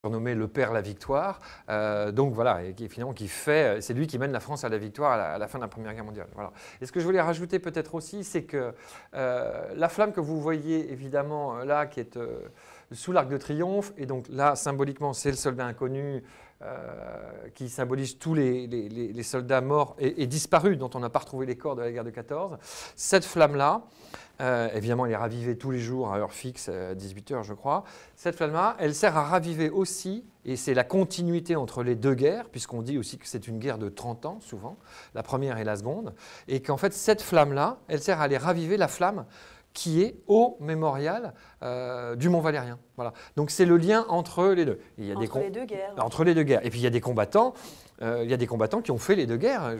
surnommé le père la victoire, donc voilà, et finalement c'est lui qui mène la France à la victoire à la fin de la Première Guerre mondiale. Voilà. Et ce que je voulais rajouter peut-être aussi, c'est que la flamme que vous voyez évidemment là, qui est sous l'Arc de Triomphe, et donc là symboliquement c'est le soldat inconnu qui symbolise tous les soldats morts et disparus dont on n'a pas retrouvé les corps de la guerre de 14. Cette flamme-là, évidemment, elle est ravivée tous les jours à heure fixe, à 18 h je crois. Cette flamme-là, elle sert à raviver aussi, et c'est la continuité entre les deux guerres, puisqu'on dit aussi que c'est une guerre de 30 ans, souvent, la première et la seconde, et qu'en fait, cette flamme-là, elle sert à aller raviver la flamme qui est au mémorial du Mont Valérien. Voilà. Donc c'est le lien entre les deux. Il y a entre les deux guerres. Entre les deux guerres. Et puis il y a des combattants. Qui ont fait les deux guerres.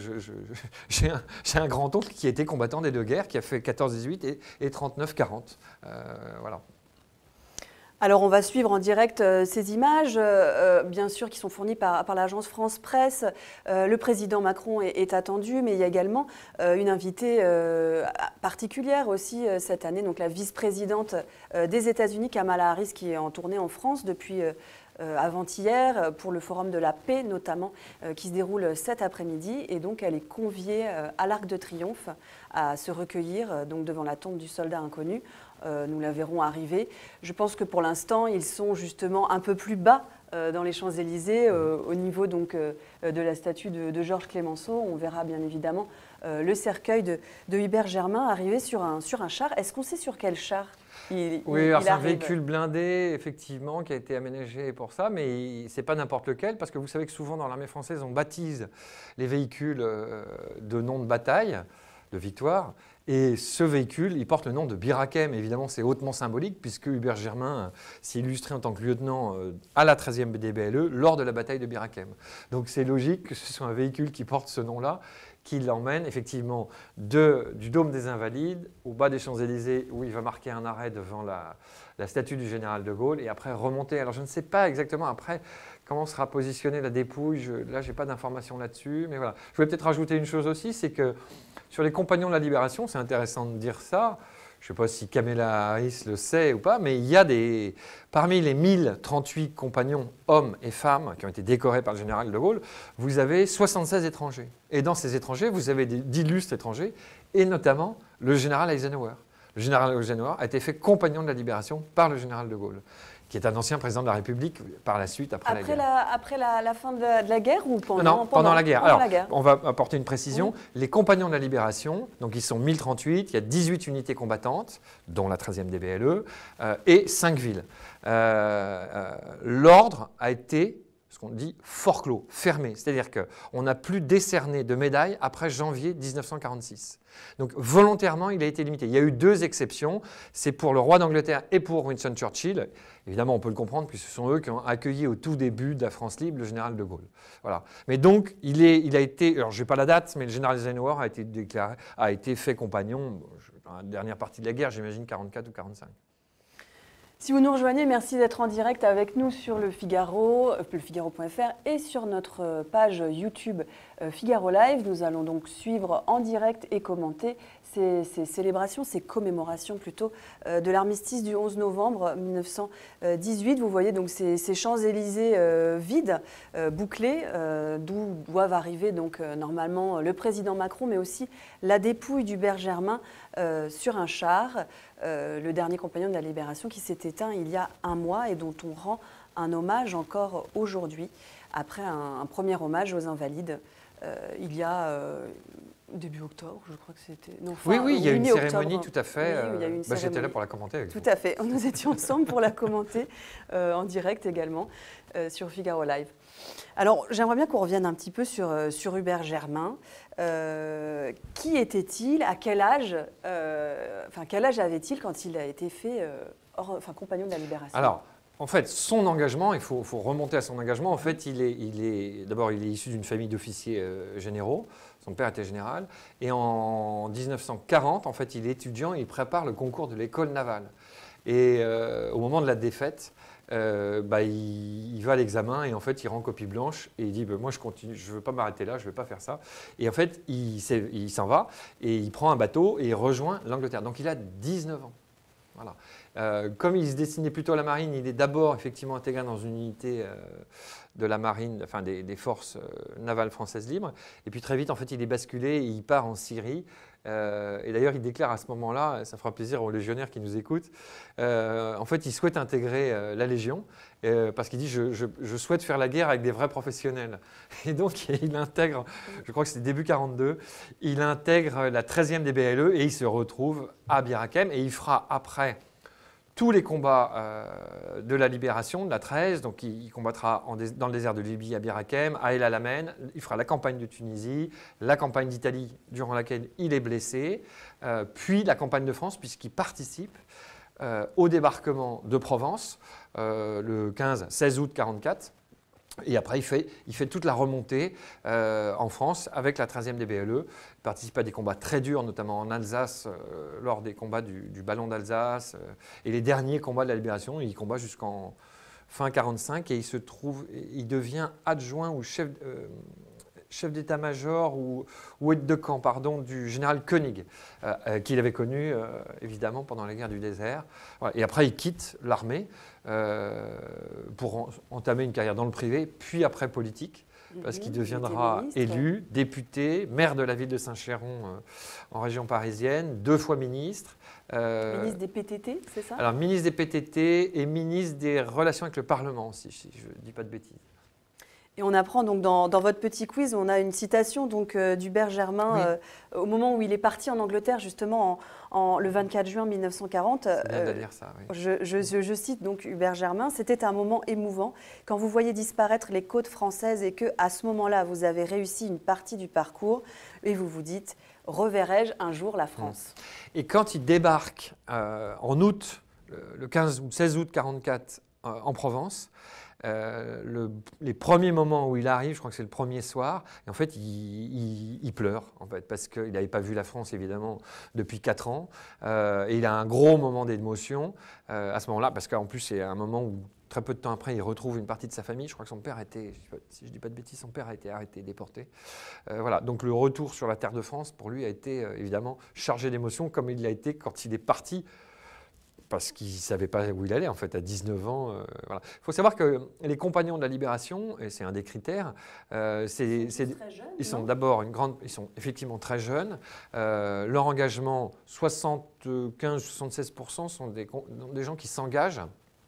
J'ai un grand-oncle qui a été combattant des deux guerres, qui a fait 14-18 et 39-40. Voilà. Alors on va suivre en direct ces images, bien sûr, qui sont fournies par l'agence France Presse. Le président Macron est attendu, mais il y a également une invitée particulière aussi cette année, donc la vice-présidente des États-Unis, Kamala Harris, qui est en tournée en France depuis avant-hier pour le Forum de la Paix notamment, qui se déroule cet après-midi. Et donc elle est conviée à l'Arc de Triomphe à se recueillir donc devant la tombe du soldat inconnu. Nous la verrons arriver. Je pense que pour l'instant, ils sont justement un peu plus bas dans les Champs-Élysées, au niveau donc, de la statue de Georges Clemenceau. On verra bien évidemment le cercueil de Hubert Germain arriver sur un char. Est-ce qu'on sait sur quel char oui, c'est un véhicule blindé, effectivement, qui a été aménagé pour ça, mais ce n'est pas n'importe lequel, parce que vous savez que souvent dans l'armée française, on baptise les véhicules de noms de bataille, de victoire. Et ce véhicule, il porte le nom de Bir Hakeim. Évidemment, c'est hautement symbolique puisque Hubert Germain s'est illustré en tant que lieutenant à la 13e DBLE lors de la bataille de Bir Hakeim. Donc c'est logique que ce soit un véhicule qui porte ce nom-là, qui l'emmène effectivement du Dôme des Invalides au bas des Champs-Élysées où il va marquer un arrêt devant la statue du général de Gaulle et après remonter. Alors je ne sais pas exactement après comment sera positionnée la dépouille. Là, je n'ai pas d'informations là-dessus. Mais voilà. Je voulais peut-être rajouter une chose aussi, c'est que sur les compagnons de la Libération, c'est intéressant de dire ça. Je ne sais pas si Kamala Harris le sait ou pas, mais il y a parmi les 1038 compagnons, hommes et femmes, qui ont été décorés par le général de Gaulle, vous avez 76 étrangers. Et dans ces étrangers, vous avez d'illustres étrangers, et notamment le général Eisenhower. Le général Eisenhower a été fait compagnon de la Libération par le général de Gaulle, qui est un ancien président de la République par la suite, après la guerre. Après la fin de la guerre ou pendant? Non, pendant la guerre. Pendant Alors, la guerre. On va apporter une précision. Oui. Les compagnons de la Libération, donc ils sont 1038, il y a 18 unités combattantes, dont la 13e DBLE, et 5 villes. L'ordre a été, ce qu'on dit, forclos, fermé. C'est-à-dire qu'on n'a plus décerné de médailles après janvier 1946. Donc volontairement, il a été limité. Il y a eu 2 exceptions, c'est pour le roi d'Angleterre et pour Winston Churchill. Évidemment, on peut le comprendre, puisque ce sont eux qui ont accueilli au tout début de la France libre le général de Gaulle. Voilà. Mais donc, il a été, alors je n'ai pas la date, mais le général Eisenhower a été fait compagnon dans la dernière partie de la guerre, j'imagine 44 ou 45. Si vous nous rejoignez, merci d'être en direct avec nous sur le Figaro.fr et sur notre page YouTube Figaro Live. Nous allons donc suivre en direct et commenter ces célébrations, ces commémorations plutôt de l'armistice du 11 novembre 1918. Vous voyez donc ces Champs-Élysées vides, bouclés, d'où doivent arriver donc normalement le président Macron, mais aussi la dépouille d'Hubert Germain sur un char. Le dernier compagnon de la Libération qui s'est éteint il y a un mois et dont on rend un hommage encore aujourd'hui, après un premier hommage aux Invalides il y a début octobre, je crois que c'était... Oui, il y a une cérémonie tout à fait. Oui, j'étais là pour la commenter avec vous. Tout à fait, nous étions ensemble pour la commenter en direct également sur Figaro Live. Alors, j'aimerais bien qu'on revienne un petit peu sur Hubert Germain. Qui était-il? À quel âge quel âge avait-il quand il a été fait compagnon de la Libération? Alors, en fait, son engagement, il faut remonter à son engagement. En fait, d'abord, il est issu d'une famille d'officiers généraux. Son père était général. Et en 1940, en fait, il est étudiant et il prépare le concours de l'école navale. Et au moment de la défaite, il va à l'examen et en fait il rend copie blanche et il dit moi je continue, je ne veux pas m'arrêter là, je ne vais pas faire ça. Et en fait il s'en va et il prend un bateau et il rejoint l'Angleterre. Donc il a 19 ans. Voilà. Comme il se destinait plutôt à la marine, il est d'abord effectivement intégré dans une unité de la marine, enfin des forces navales françaises libres. Et puis très vite, en fait, il est basculé et il part en Syrie. Et d'ailleurs, il déclare à ce moment-là, ça fera plaisir aux légionnaires qui nous écoutent, en fait, il souhaite intégrer la Légion parce qu'il dit je souhaite faire la guerre avec des vrais professionnels. Et donc, il intègre, je crois que c'est début 42, il intègre la 13e des BLE et il se retrouve à Bir Hakeim et il fera après tous les combats de la libération de la 13, donc il combattra dans le désert de Libye à Bir Hakeim, à El Alamein, il fera la campagne de Tunisie, la campagne d'Italie durant laquelle il est blessé, puis la campagne de France puisqu'il participe au débarquement de Provence le 16 août 1944. Et après, il fait toute la remontée en France avec la 13e des BLE. Il participe à des combats très durs, notamment en Alsace, lors des combats du ballon d'Alsace. Et les derniers combats de la libération, il combat jusqu'en fin 1945 et il devient adjoint ou chef d'état-major ou aide de camp du général Koenig, qu'il avait connu évidemment pendant la guerre du désert. Voilà. Et après, il quitte l'armée pour entamer une carrière dans le privé, puis après politique, parce qu'il deviendra élu, député, maire de la ville de Saint-Chéron en région parisienne, 2 fois ministre. Ministre des PTT, c'est ça? Alors, ministre des PTT et ministre des Relations avec le Parlement aussi, si je ne dis pas de bêtises. Et on apprend donc dans votre petit quiz, on a une citation d'Hubert Germain au moment où il est parti en Angleterre justement le 24 juin 1940. C'est bien de dire ça, oui. Je cite donc Hubert Germain, c'était un moment émouvant quand vous voyez disparaître les côtes françaises et que à ce moment-là vous avez réussi une partie du parcours et vous vous dites reverrai-je un jour la France. Et quand il débarque en août, le 15 ou 16 août 1944 en Provence. Les premiers moments où il arrive, je crois que c'est le premier soir, et en fait il pleure en fait, parce qu'il n'avait pas vu la France évidemment depuis 4 ans, et il a un gros moment d'émotion à ce moment-là, parce qu'en plus c'est un moment où très peu de temps après il retrouve une partie de sa famille. Je crois que son père a été, si je ne dis pas de bêtises, son père a été arrêté, déporté. Voilà, donc le retour sur la terre de France pour lui a été évidemment chargé d'émotions comme il l'a été quand il est parti. Parce qu'il ne savait pas où il allait, en fait, à 19 ans. Voilà. Il faut savoir que les compagnons de la Libération, et c'est un des critères, ils sont d'abord ils sont effectivement très jeunes. Leur engagement, 75-76% sont des gens qui s'engagent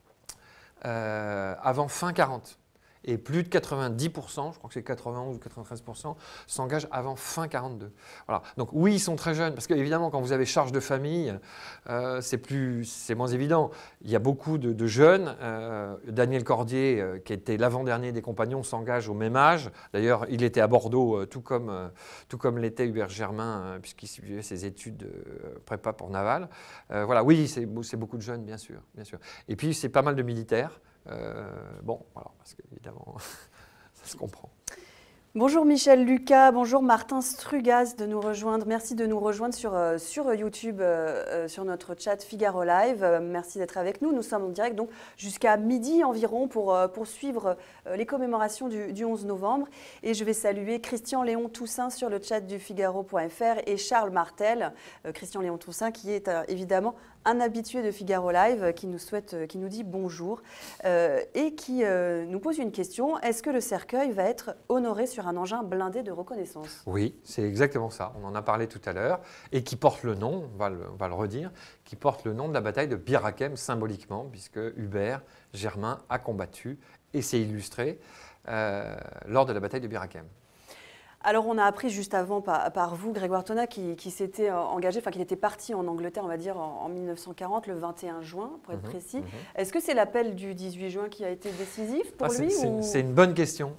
avant fin 40. Et plus de 90%, je crois que c'est 91 ou 93%, s'engagent avant fin 42. Voilà. Donc oui, ils sont très jeunes, parce qu'évidemment, quand vous avez charge de famille, c'est moins évident. Il y a beaucoup de jeunes. Daniel Cordier, qui était l'avant-dernier des compagnons, s'engage au même âge. D'ailleurs, il était à Bordeaux, tout comme l'était Hubert Germain, puisqu'il suivait ses études prépa pour naval. Voilà, oui, c'est beaucoup de jeunes, bien sûr, bien sûr. Et puis, c'est pas mal de militaires. Bon, voilà, parce qu'évidemment, ça se comprend. Bonjour Michel Lucas, bonjour Martin Strugas de nous rejoindre. Merci de nous rejoindre sur YouTube, sur notre chat Figaro Live. Merci d'être avec nous. Nous sommes en direct donc jusqu'à midi environ pour suivre les commémorations du 11 novembre. Et je vais saluer Christian Léon Toussaint sur le chat du Figaro.fr et Charles Martel, Christian Léon Toussaint qui est évidemment un habitué de Figaro Live qui nous dit bonjour et qui nous pose une question. Est-ce que le cercueil va être honoré sur un engin blindé de reconnaissance? Oui, c'est exactement ça. On en a parlé tout à l'heure et qui porte le nom, on va le redire, qui porte le nom de la bataille de Bir Hakeim symboliquement, puisque Hubert Germain a combattu et s'est illustré lors de la bataille de Bir Hakeim. Alors, on a appris juste avant par vous, Grégoire Tonnat, qui s'était engagé, enfin, qui était parti en Angleterre, on va dire, en 1940, le 21 juin, pour être précis. Est-ce que c'est l'appel du 18 juin qui a été décisif pour lui C'est une bonne question.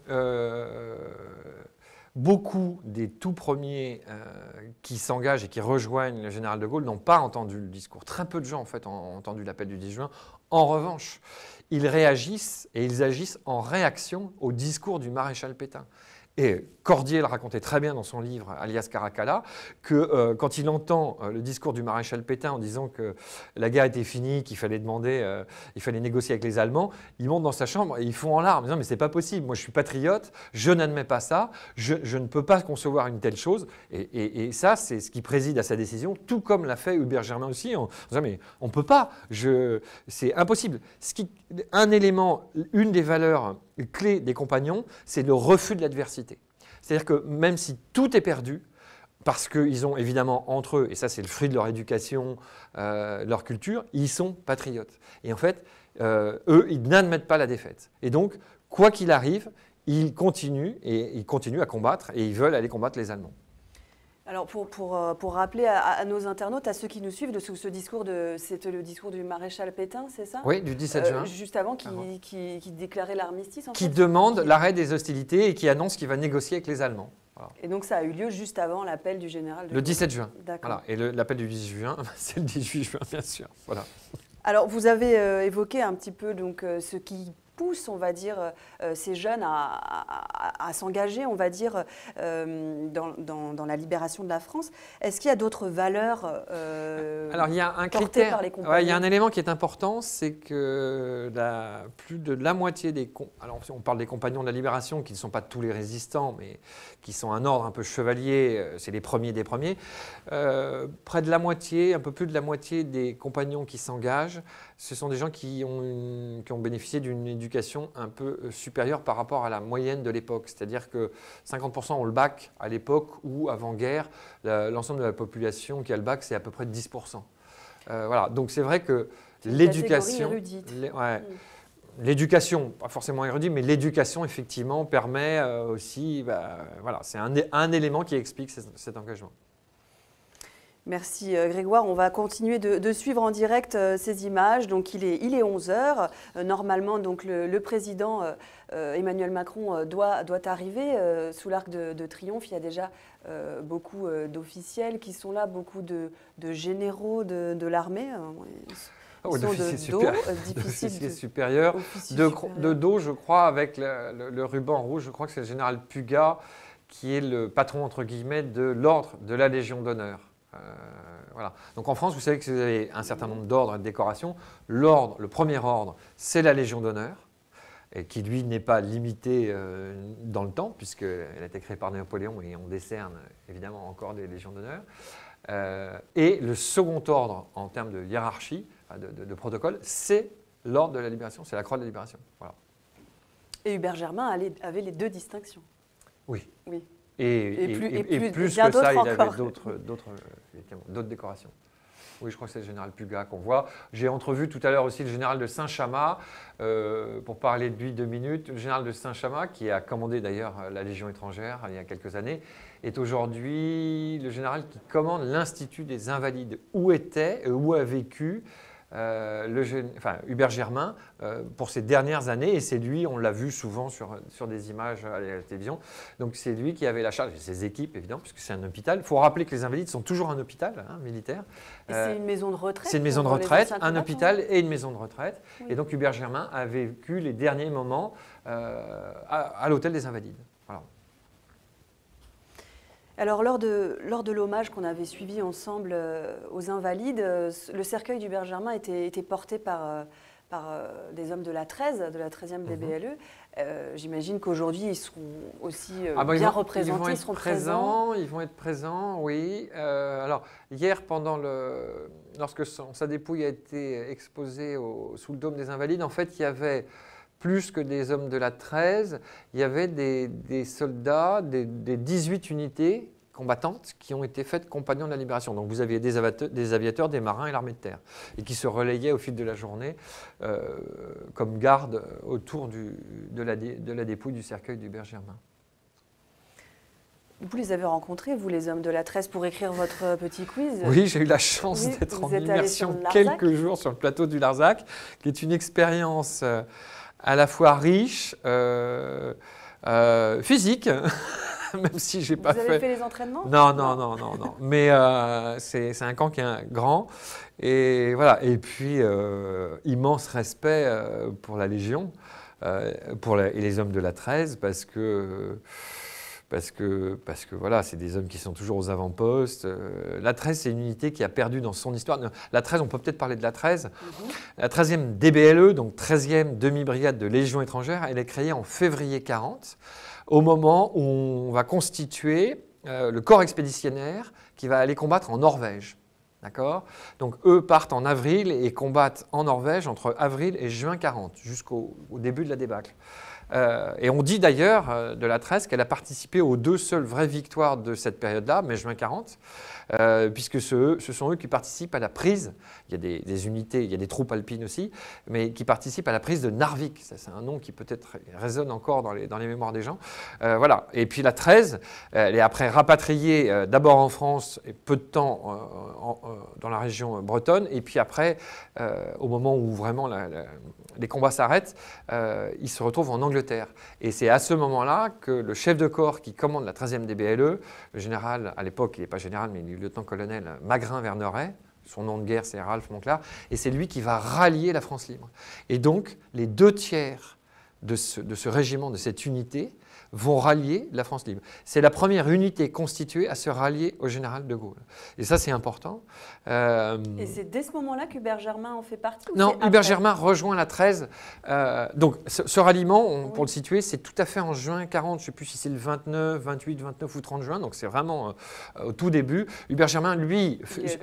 Beaucoup des tout premiers qui s'engagent et qui rejoignent le général de Gaulle n'ont pas entendu le discours. Très peu de gens, en fait, ont entendu l'appel du 10 juin. En revanche, ils réagissent et ils agissent en réaction au discours du maréchal Pétain. Et Cordier le racontait très bien dans son livre Alias Caracalla, que quand il entend le discours du maréchal Pétain en disant que la guerre était finie, qu'il fallait demander, il fallait négocier avec les Allemands, il monte dans sa chambre et il fond en larmes en disant mais c'est pas possible, moi je suis patriote, je n'admets pas ça, je ne peux pas concevoir une telle chose. Et ça, c'est ce qui préside à sa décision, tout comme l'a fait Hubert Germain aussi, en disant mais on ne peut pas, c'est impossible. Un élément, une des valeurs clés des compagnons, c'est le refus de l'adversité. C'est-à-dire que même si tout est perdu, parce qu'ils ont évidemment entre eux, et ça c'est le fruit de leur éducation, leur culture, ils sont patriotes. Et en fait, eux, ils n'admettent pas la défaite. Et donc, quoi qu'il arrive, ils continuent à combattre et ils veulent aller combattre les Allemands. Alors pour rappeler à nos internautes, à ceux qui nous suivent, de ce discours, c'était le discours du maréchal Pétain, c'est ça? Oui, du 17 juin. Juste avant, qui déclarait l'armistice. Qui demande l'arrêt des hostilités et qui annonce qu'il va négocier avec les Allemands. Voilà. Et donc ça a eu lieu juste avant l'appel du général de Le 17 juin. D'accord. Voilà. Et l'appel du 18 juin, c'est le 18 juin, bien sûr. Voilà. Alors vous avez évoqué un petit peu donc, ce qui pousse, on va dire, ces jeunes à s'engager, on va dire, dans la libération de la France. Est-ce qu'il y a d'autres valeurs Alors, il y a un portées par les compagnons? Il y a un élément qui est important, c'est que plus de la moitié des... Alors, on parle des compagnons de la libération, qui ne sont pas tous les résistants, mais qui sont un ordre un peu chevalier, c'est les premiers des premiers. Près de la moitié, un peu plus de la moitié des compagnons qui s'engagent, ce sont des gens qui ont bénéficié d'une éducation un peu supérieure par rapport à la moyenne de l'époque. C'est-à-dire que 50% ont le bac à l'époque où, avant-guerre, l'ensemble de la population qui a le bac, c'est à peu près 10%. Voilà. Donc c'est vrai que l'éducation... L'éducation, pas forcément érudite, mais l'éducation, effectivement, permet aussi... voilà, c'est un élément qui explique cet engagement. Merci Grégoire. On va continuer de suivre en direct ces images. Donc il est 11h. Normalement, donc, le président Emmanuel Macron doit arriver sous l'Arc de Triomphe. Il y a déjà beaucoup d'officiels qui sont là, beaucoup de généraux de l'armée. D'officiers supérieurs. De dos, je crois, avec le ruban rouge, je crois que c'est le général Pugat qui est le patron, entre guillemets, de l'ordre de la Légion d'honneur. Voilà. Donc en France, vous savez que vous avez un certain nombre d'ordres et de décorations. L'ordre, le premier ordre, c'est la Légion d'honneur, et qui lui n'est pas limité dans le temps, puisqu'elle a été créée par Napoléon et on décerne évidemment encore des Légions d'honneur. Et le second ordre en termes de hiérarchie, de protocole, c'est l'ordre de la Libération, c'est la Croix de la Libération. Voilà. Et Hubert Germain avait les deux distinctions. Oui. Oui. Et plus que ça, il avait d'autres décorations. Oui, je crois que c'est le général Pugat qu'on voit. J'ai entrevu tout à l'heure aussi le général de Saint-Chamas, pour parler de lui 2 minutes. Le général de Saint-Chamas, qui a commandé d'ailleurs la Légion étrangère il y a quelques années, est aujourd'hui le général qui commande l'Institut des Invalides, où a vécu Hubert Germain pour ces dernières années, et c'est lui, on l'a vu souvent sur des images à la télévision, donc c'est lui qui avait la charge, et ses équipes évidemment, puisque c'est un hôpital. Il faut rappeler que les Invalides sont toujours un hôpital militaire. Et c'est une maison de retraite? C'est une maison de retraite, un hôpital et une maison de retraite. Oui. Et donc Hubert Germain a vécu les derniers moments à l'hôtel des Invalides. Voilà. Alors, lors de l'hommage qu'on avait suivi ensemble aux Invalides, le cercueil d'Hubert Germain était porté par des hommes de la 13e BBLE. J'imagine qu'aujourd'hui, ils seront aussi bien représentés. Ils vont être présents, oui. Alors, hier, lorsque sa dépouille a été exposée sous le dôme des Invalides, en fait, il y avait... plus que des hommes de la 13, il y avait des soldats, des 18 unités combattantes qui ont été faites compagnons de la Libération. Donc vous aviez des aviateurs, des marins et l'armée de terre, et qui se relayaient au fil de la journée comme garde autour de la dépouille du cercueil d'Hubert Germain. Vous les avez rencontrés, vous, les hommes de la 13, pour écrire votre petit quiz? Oui, j'ai eu la chance d'être en immersion quelques jours sur le plateau du Larzac, qui est une expérience... à la fois riche, physique, même si j'ai pas fait... Vous avez fait les entraînements? Non. Mais c'est un camp qui est grand. Et voilà. Et puis, immense respect pour la Légion et les hommes de la 13, parce que parce que voilà, c'est des hommes qui sont toujours aux avant-postes. La 13, c'est une unité qui a perdu dans son histoire. La 13, on peut peut-être parler de la 13. La 13e DBLE, donc 13e demi-brigade de Légion étrangère, elle est créée en février 40, au moment où on va constituer le corps expéditionnaire qui va aller combattre en Norvège. D'accord ? Donc eux partent en avril et combattent en Norvège entre avril et juin 40, jusqu'au début de la débâcle. Et on dit d'ailleurs de la 13 qu'elle a participé aux 2 seules vraies victoires de cette période-là, mai-juin 40, puisque ce sont eux qui participent à la prise, il y a des unités, il y a des troupes alpines aussi, mais qui participent à la prise de Narvik. Ça, c'est un nom qui peut-être résonne encore dans les mémoires des gens. Voilà. Et puis la 13, elle est après rapatriée d'abord en France et peu de temps dans la région bretonne, et puis après, au moment où vraiment les combats s'arrêtent, ils se retrouvent en Angleterre. Et c'est à ce moment-là que le chef de corps qui commande la 13e DBLE, le général, à l'époque, il n'est pas général, mais il est lieutenant-colonel Magrin-Verneret, son nom de guerre c'est Ralph Monclar, et c'est lui qui va rallier la France libre. Et donc, les 2/3 de ce régiment, de cette unité, vont rallier la France libre. C'est la première unité constituée à se rallier au général de Gaulle. Et ça, c'est important. Et c'est dès ce moment-là qu'Hubert Germain en fait partie? Non, Hubert Germain rejoint la 13. Donc, ce ralliement, pour le situer, c'est tout à fait en juin 40. Je ne sais plus si c'est le 29, 28, 29 ou 30 juin. Donc, c'est vraiment au tout début. Hubert Germain, lui,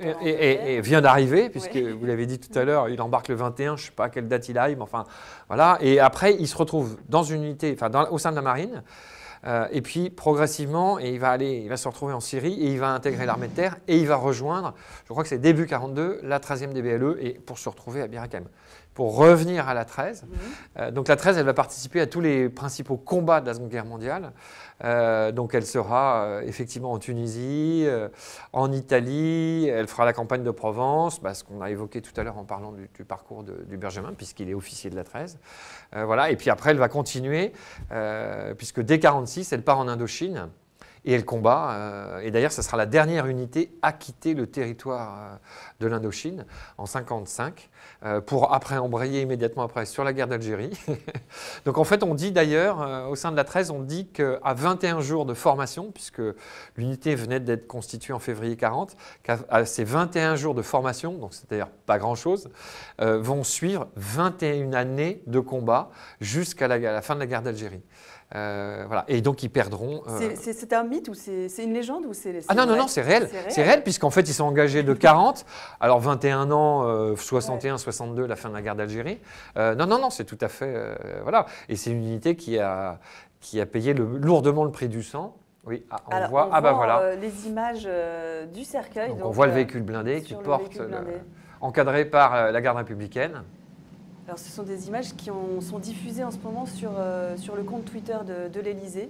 vient d'arriver, puisque vous l'avez dit tout à l'heure, il embarque le 21. Je ne sais pas à quelle date il arrive, mais enfin, voilà. Et après, il se retrouve dans une unité, enfin, au sein de la marine. Et puis progressivement, il va se retrouver en Syrie et il va intégrer l'armée de terre et il va rejoindre, je crois que c'est début 42, la 13e DBLE et pour se retrouver à Bir Hakeim. Pour revenir à la 13, donc la 13, elle va participer à tous les principaux combats de la Seconde Guerre mondiale. Donc elle sera effectivement en Tunisie, en Italie, elle fera la campagne de Provence, ce qu'on a évoqué tout à l'heure en parlant du parcours d'Hubert Germain, puisqu'il est officier de la 13. Voilà. Et puis après, elle va continuer, puisque dès 1946, elle part en Indochine. Et elle combat, et d'ailleurs, ce sera la dernière unité à quitter le territoire de l'Indochine en 1955, pour après embrayer immédiatement après sur la guerre d'Algérie. Donc en fait, on dit d'ailleurs, au sein de la 13, on dit qu'à 21 jours de formation, puisque l'unité venait d'être constituée en février 40, qu'à ces 21 jours de formation, donc c'est d'ailleurs pas grand-chose, vont suivre 21 années de combat jusqu'à la fin de la guerre d'Algérie. Voilà. Et donc ils perdront. C'est un mythe ou c'est une légende ou c'est Ah non, c'est réel. C'est réel puisqu'en fait ils sont engagés de 40, alors 21 ans, 61, 62, la fin de la guerre d'Algérie. Non, c'est tout à fait. Voilà. Et c'est une unité qui a payé lourdement le prix du sang. Oui, on voit voilà. Les images du cercueil. Donc on voit le véhicule blindé qui porte, encadré par la garde républicaine. Alors, ce sont des images qui sont diffusées en ce moment sur le compte Twitter de l'Élysée,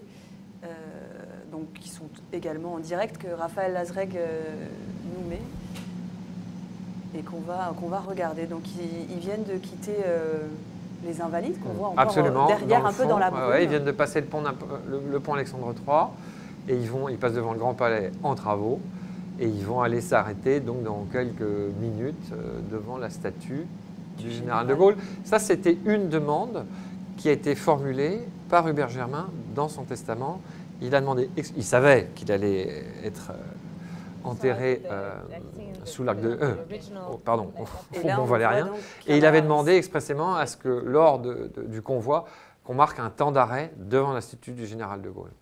donc qui sont également en direct, que Raphaël Lazreg nous met et qu'on va regarder. Donc, ils viennent de quitter les Invalides, qu'on voit encore derrière un peu dans la brume. Ouais, ils viennent de passer le pont Alexandre III et ils passent devant le Grand Palais en travaux et ils vont aller s'arrêter donc dans quelques minutes devant la statue du général de Gaulle. Ça, c'était une demande qui a été formulée par Hubert Germain dans son testament. Il a demandé, il savait qu'il allait être enterré sous l'arc de... au Mont Valérien. Et il avait demandé expressément à ce que lors du convoi, qu'on marque un temps d'arrêt devant la statue du général de Gaulle.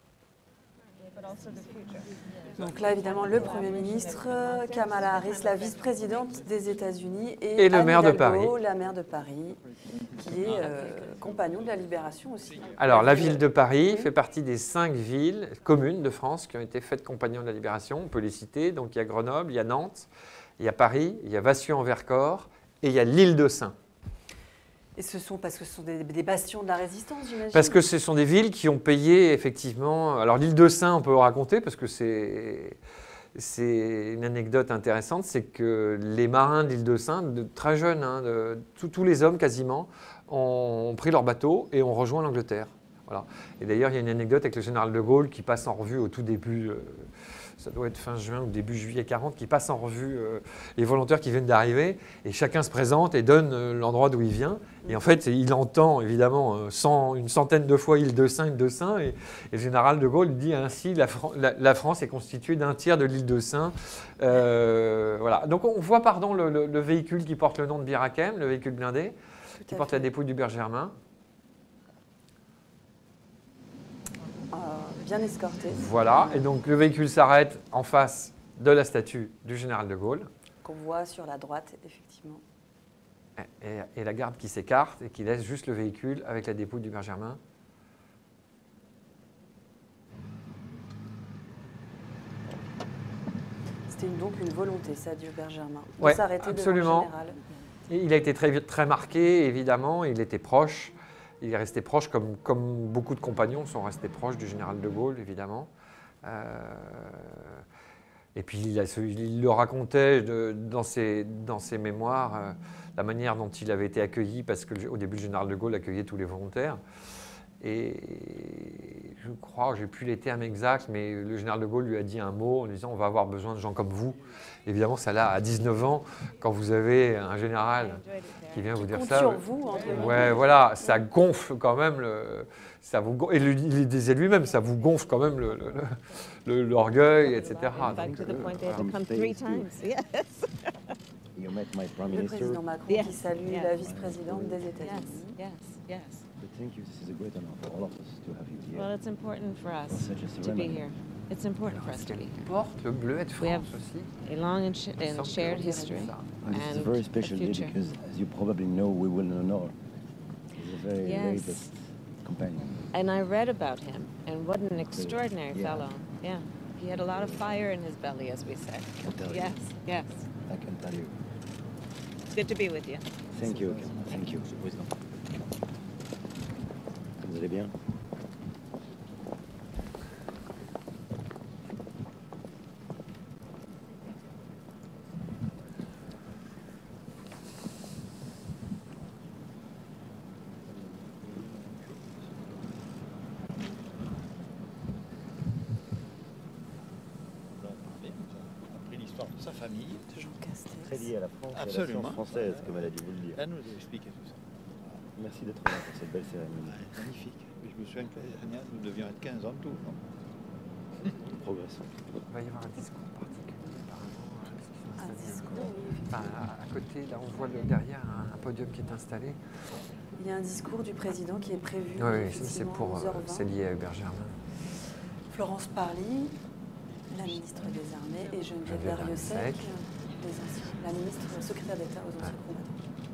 Donc là, évidemment, le Premier ministre, Kamala Harris, la vice-présidente des États-Unis, et le maire de Paris, la maire de Paris, qui est compagnon de la Libération aussi. Alors, la ville de Paris fait partie des 5 villes communes de France qui ont été faites compagnons de la Libération. On peut les citer. Donc, il y a Grenoble, il y a Nantes, il y a Paris, il y a Vassieux-en-Vercors et il y a l'île de Sein. Et parce que ce sont des bastions de la résistance, j'imagine? Parce que ce sont des villes qui ont payé, effectivement... Alors, l'île de Sein, on peut le raconter, parce que c'est une anecdote intéressante, c'est que les marins de l'île de Sein, très jeunes, tous les hommes quasiment, ont pris leur bateau et ont rejoint l'Angleterre. Voilà. Et d'ailleurs, il y a une anecdote avec le général de Gaulle qui passe en revue au tout début ça doit être fin juin ou début juillet 40, qui passe en revue les volontaires qui viennent d'arriver, et chacun se présente et donne l'endroit d'où il vient. Et en fait, il entend évidemment une centaine de fois île de Saint, et le général de Gaulle dit ainsi la France est constituée d'un tiers de l'île de Saint. Voilà. Donc on voit le véhicule qui porte le nom de Bir Hakeim, le véhicule blindé, qui porte la dépouille d'Hubert Germain. Bien escorté. Voilà, et donc le véhicule s'arrête en face de la statue du général de Gaulle. Qu'on voit sur la droite, effectivement. Et la garde qui s'écarte et qui laisse juste le véhicule avec la dépouille d'Hubert Germain. C'était donc une volonté, ça, d'Hubert Germain, de ouais, s'arrêter absolument. devant le général. Et il a été très marqué, évidemment, il était proche. Il est resté proche, comme beaucoup de compagnons sont restés proches du général de Gaulle, évidemment. Et puis il le racontait dans ses mémoires, la manière dont il avait été accueilli, parce qu'au début, le général de Gaulle accueillait tous les volontaires. Et je crois, je n'ai plus les termes exacts, mais le général de Gaulle lui a dit un mot en lui disant « on va avoir besoin de gens comme vous ». Évidemment, ça là, à 19 ans, quand vous avez un général qui vient vous dire ça. Sur vous, ouais, voilà, ça gonfle quand même. Et il disait lui-même, ça vous gonfle quand même l'orgueil, etc. Donc, le président Macron qui salue la vice-présidente des États-Unis. Thank you. This is a great honor for all of us to have you here. Well, it's important for us to be here. It's important for us to be here. Porte le bleuet de France aussi. A long and shared history. And this is a very special day because, as you probably know, we will honor his very latest companion. And I read about him, and what an extraordinary fellow. Yeah, he had a lot of fire in his belly, as we say. I can tell you. Yes. I can tell you. It's good to be with you. Thank you. Thank you. Vous allez bien? Après l'histoire de sa famille, Très lié à la France, absolument, et à la science française, comme elle a dû vous le dire. elle nous a expliqué tout ça. Merci d'être là pour cette belle cérémonie. Magnifique. Je me souviens que l'année dernière, nous devions être 15 en tout. Progressons. Il va y avoir un discours particulier, apparemment. Un discours, oui. Enfin, à côté, là, on voit derrière un podium qui est installé. Il y a un discours du président qui est prévu. Oui, c'est lié à Hubert Germain. Florence Parly, la ministre des Armées, et Geneviève Darrieussecq, la ministre secrétaire d'État aux anciens combattants.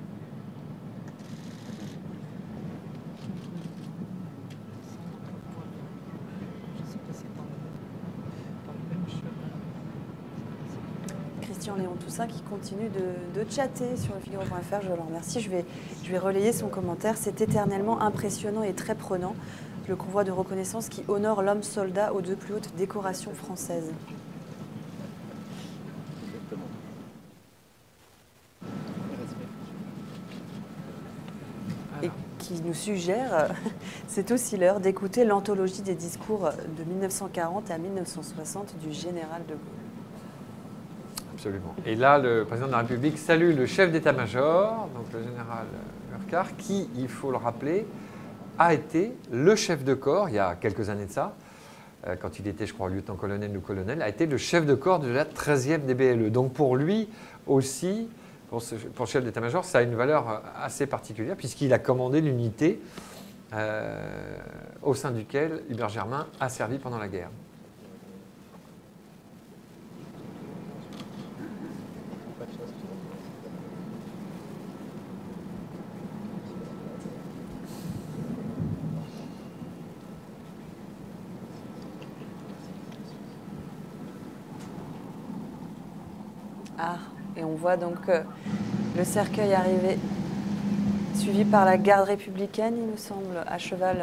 Léon Toussaint qui continue de chatter sur le Figaro.fr, je le remercie. Je vais relayer son commentaire. C'est éternellement impressionnant et très prenant, le convoi de reconnaissance qui honore l'homme soldat aux deux plus hautes décorations françaises. Et qui nous suggère, c'est aussi l'heure d'écouter l'anthologie des discours de 1940 à 1960 du général de Gaulle. Absolument. Et là, le président de la République salue le chef d'état-major, donc le général Urquhart, qui, il faut le rappeler, a été le chef de corps, il y a quelques années de ça, quand il était, je crois, lieutenant-colonel ou colonel, a été le chef de corps de la 13e DBLE. Donc pour lui aussi, pour le chef d'état-major, ça a une valeur assez particulière, puisqu'il a commandé l'unité au sein duquel Hubert Germain a servi pendant la guerre. Ah, et on voit donc le cercueil arriver, suivi par la garde républicaine, il me semble, à cheval.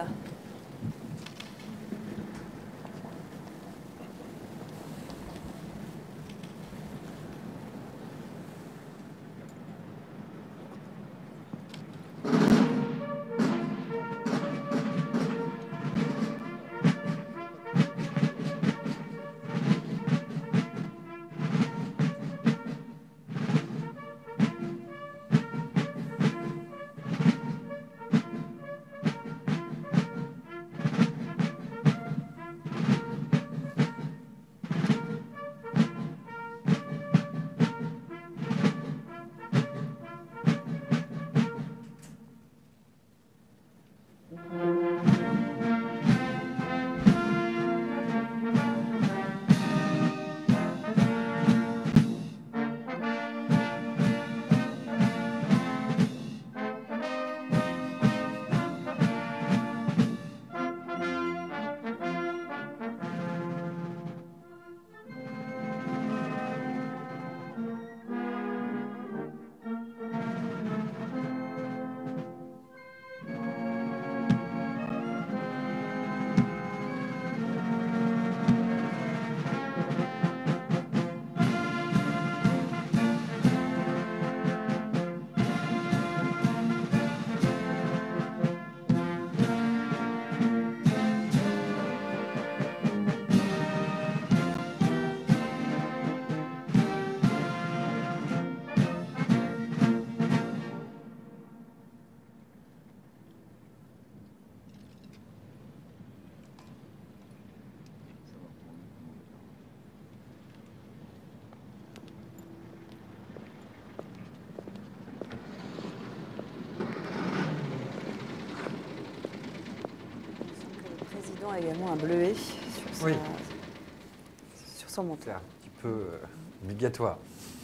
président a également un bleuet sur son manteau. C'est un petit peu obligatoire.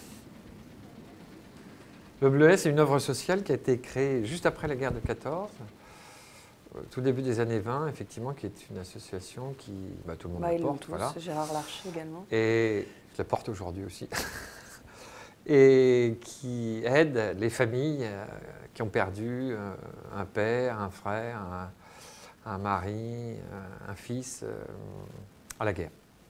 Le bleuet, c'est une œuvre sociale qui a été créée juste après la guerre de 14, tout début des années 20, effectivement, qui est une association qui, tout le monde la porte. Tous, Gérard Larcher également. Et je la porte aujourd'hui aussi. Et qui aide les familles qui ont perdu un père, un frère, un mari, un fils à la guerre.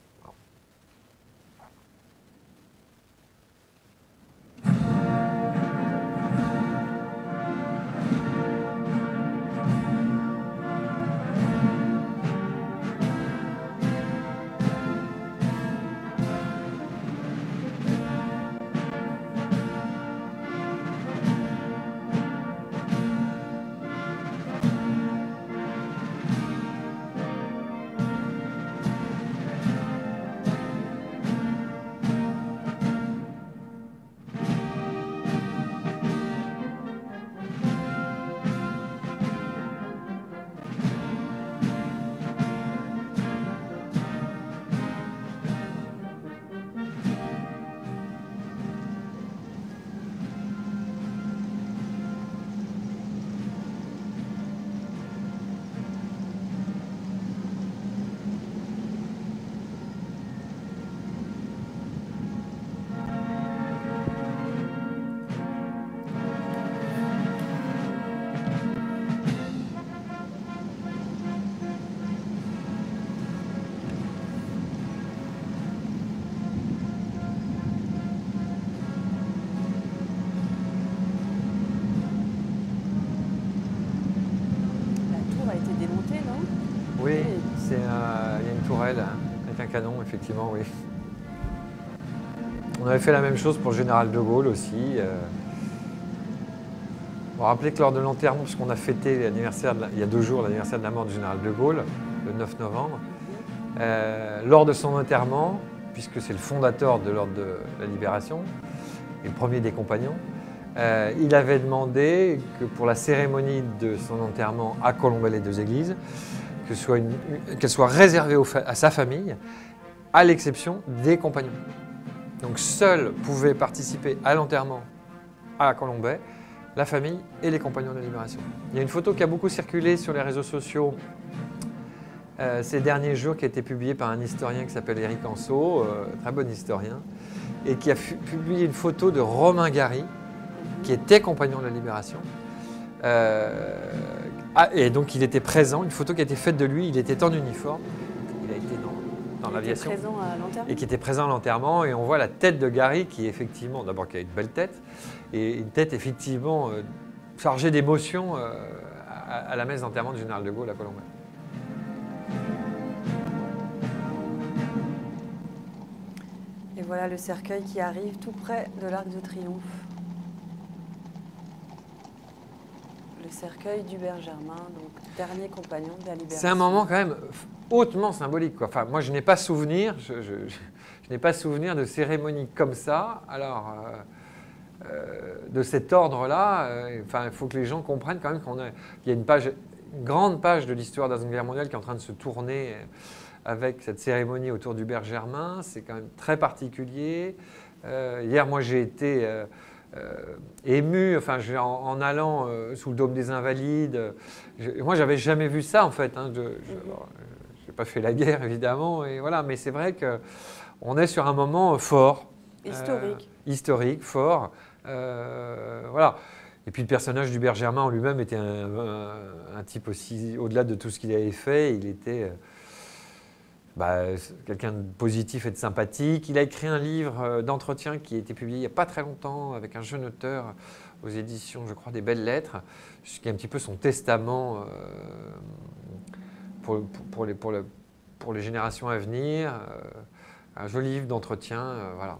Oui, il y a une tourelle avec un canon, effectivement, oui. On avait fait la même chose pour le général de Gaulle aussi. Vous rappelez que lors de l'enterrement, puisqu'on a fêté l'anniversaire, il y a 2 jours, l'anniversaire de la mort du général de Gaulle, le 9 novembre, lors de son enterrement, puisque c'est le fondateur de l'Ordre de la Libération, et le premier des compagnons, il avait demandé que pour la cérémonie de son enterrement à Colombey-les-Deux-Églises, qu'elle soit réservée à sa famille, à l'exception des compagnons. Donc seuls pouvaient participer à l'enterrement à Colombey la famille et les compagnons de la Libération. Il y a une photo qui a beaucoup circulé sur les réseaux sociaux ces derniers jours, qui a été publiée par un historien qui s'appelle Éric Anceau, très bon historien, et qui a publié une photo de Romain Gary, qui était compagnon de la Libération. Et donc il était présent, une photo qui a été faite de lui, il était en uniforme, il a été dans l'aviation. Et qui était présent à l'enterrement, et on voit la tête de Gary qui effectivement, d'abord qui a une belle tête, et une tête effectivement chargée d'émotion à la messe d'enterrement du général de Gaulle à Colombey. Et voilà le cercueil qui arrive tout près de l'Arc de Triomphe. Le cercueil d'Hubert Germain, donc dernier compagnon de la Libération. C'est un moment quand même hautement symbolique, quoi. Enfin, moi, je n'ai pas souvenir, je n'ai pas souvenir de cérémonie comme ça. Alors, de cet ordre-là, il faut que les gens comprennent quand même qu'il y a une grande page de l'histoire de la Seconde Guerre mondiale qui est en train de se tourner avec cette cérémonie autour d'Hubert Germain. C'est quand même très particulier. Hier, moi, j'ai été ému, en allant sous le Dôme des Invalides. Moi, j'avais jamais vu ça, en fait. Hein. Je n'ai pas fait la guerre, évidemment, et voilà, mais c'est vrai qu'on est sur un moment fort. Historique, fort. Voilà. Et puis le personnage d'Hubert Germain en lui-même était un type aussi, au-delà de tout ce qu'il avait fait, il était quelqu'un de positif et de sympathique. Il a écrit un livre d'entretien qui a été publié il n'y a pas très longtemps avec un jeune auteur aux éditions, je crois, des Belles Lettres, qui est un petit peu son testament pour les générations à venir. Un joli livre d'entretien, voilà.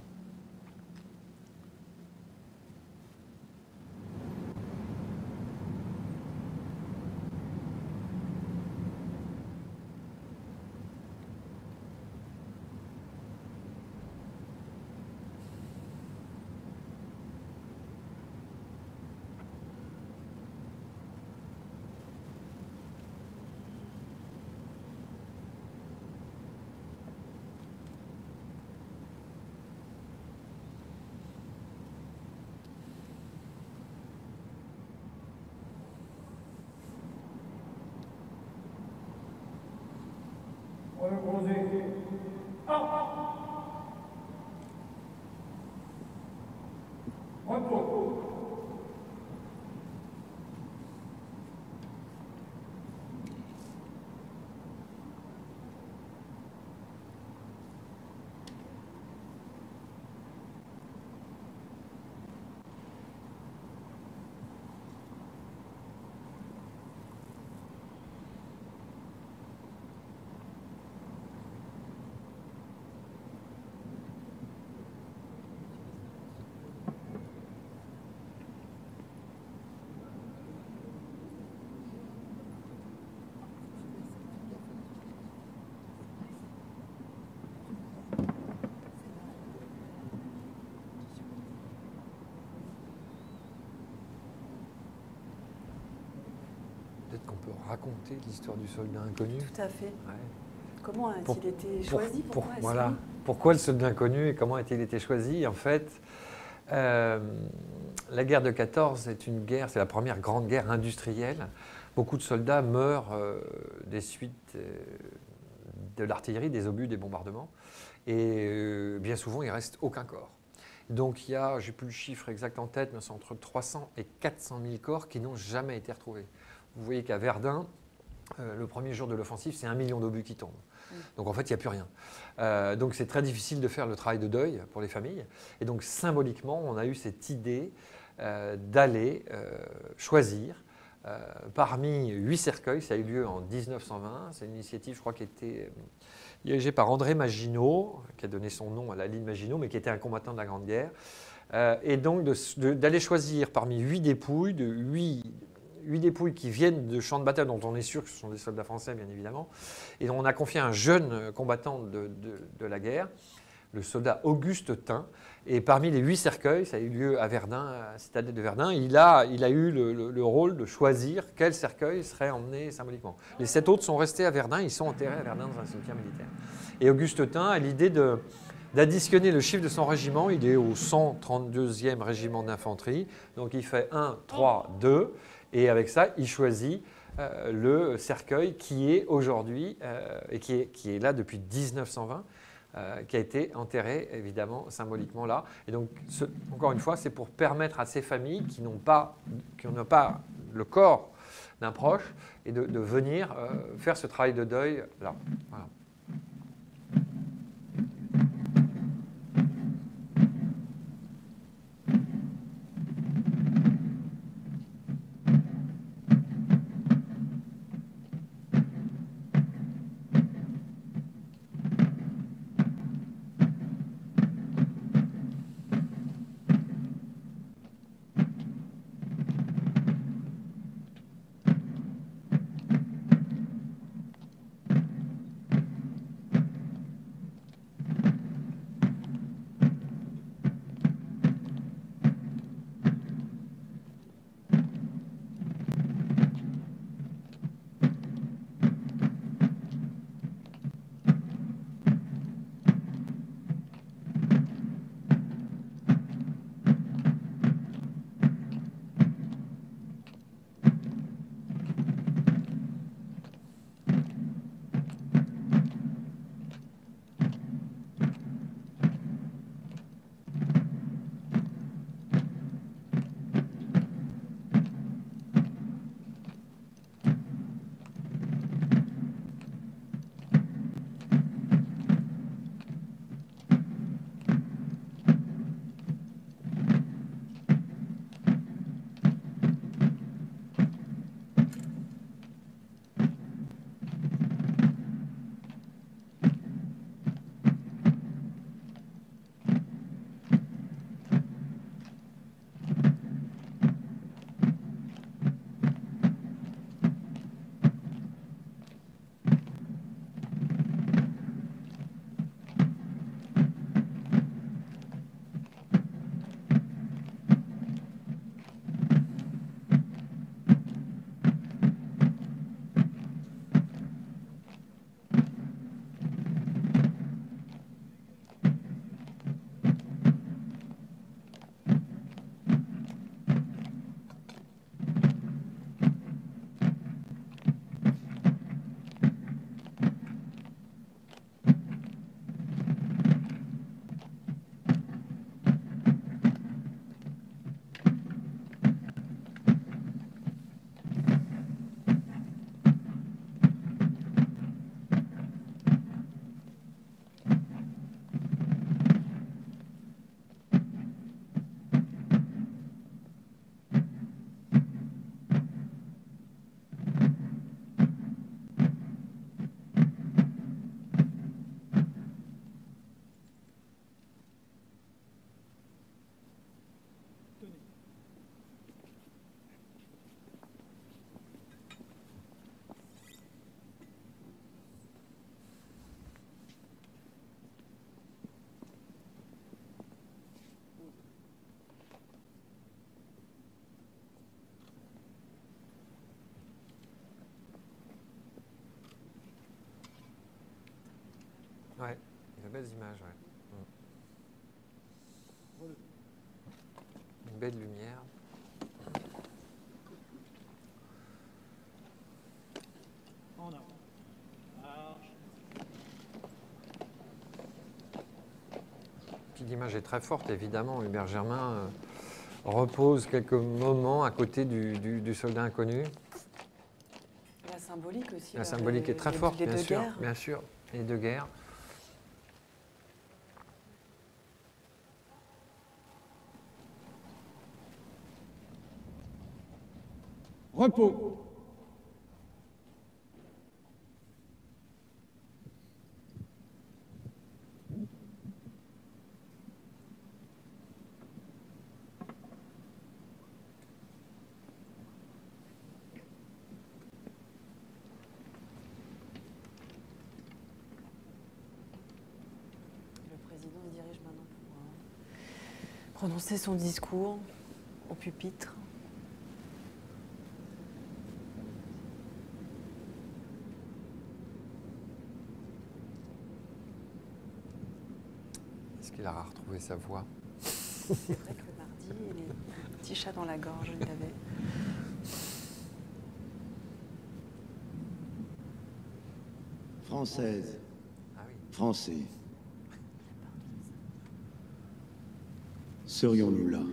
Peut-être qu'on peut raconter l'histoire du soldat inconnu. Tout à fait. Ouais. Comment a-t-il été choisi? Voilà. Pourquoi le soldat inconnu et comment a-t-il été choisi? En fait, la guerre de 14 est une guerre, c'est la première grande guerre industrielle. Beaucoup de soldats meurent des suites de l'artillerie, des obus, des bombardements. Et bien souvent, il ne reste aucun corps. Donc il y a, je n'ai plus le chiffre exact en tête, mais c'est entre 300 et 400 000 corps qui n'ont jamais été retrouvés. Vous voyez qu'à Verdun, le premier jour de l'offensive, c'est 1 million d'obus qui tombent. Donc en fait, il n'y a plus rien. Donc c'est très difficile de faire le travail de deuil pour les familles. Et donc symboliquement, on a eu cette idée d'aller choisir parmi 8 cercueils. Ça a eu lieu en 1920. C'est une initiative, je crois, qui a été dirigée par André Maginot, qui a donné son nom à la ligne Maginot, mais qui était un combattant de la Grande Guerre. Et donc d'aller choisir parmi 8 dépouilles, de 8 dépouilles qui viennent de champs de bataille, dont on est sûr que ce sont des soldats français, bien évidemment. Et on a confié à un jeune combattant de la guerre, le soldat Auguste Tin. Et parmi les 8 cercueils, ça a eu lieu à Verdun, à la citadelle de Verdun, il a eu le rôle de choisir quel cercueil serait emmené symboliquement. Les 7 autres sont restés à Verdun, ils sont enterrés à Verdun dans un cimetière militaire. Et Auguste Tin a l'idée d'additionner le chiffre de son régiment. Il est au 132e régiment d'infanterie, donc il fait 1, 3, 2. Et avec ça, il choisit le cercueil qui est aujourd'hui, et qui est là depuis 1920, qui a été enterré évidemment symboliquement là. Et donc, encore une fois, c'est pour permettre à ces familles qui n'ont pas le corps d'un proche et de venir faire ce travail de deuil là. Voilà. Ouais, de belles images, ouais. Une belle lumière. En avant. Marche. Puis l'image est très forte, évidemment. Hubert Germain repose quelques moments à côté du soldat inconnu. La symbolique aussi. La symbolique est très forte, bien sûr. Guerres. Bien sûr, les deux guerres. Repos. Le président se dirige maintenant pour prononcer son discours au pupitre. Est-ce qu'il aura retrouvé sa voix? C'est vrai que le mardi, il est un petit chat dans la gorge, il avait. Française, Ah oui. Français, serions-nous là?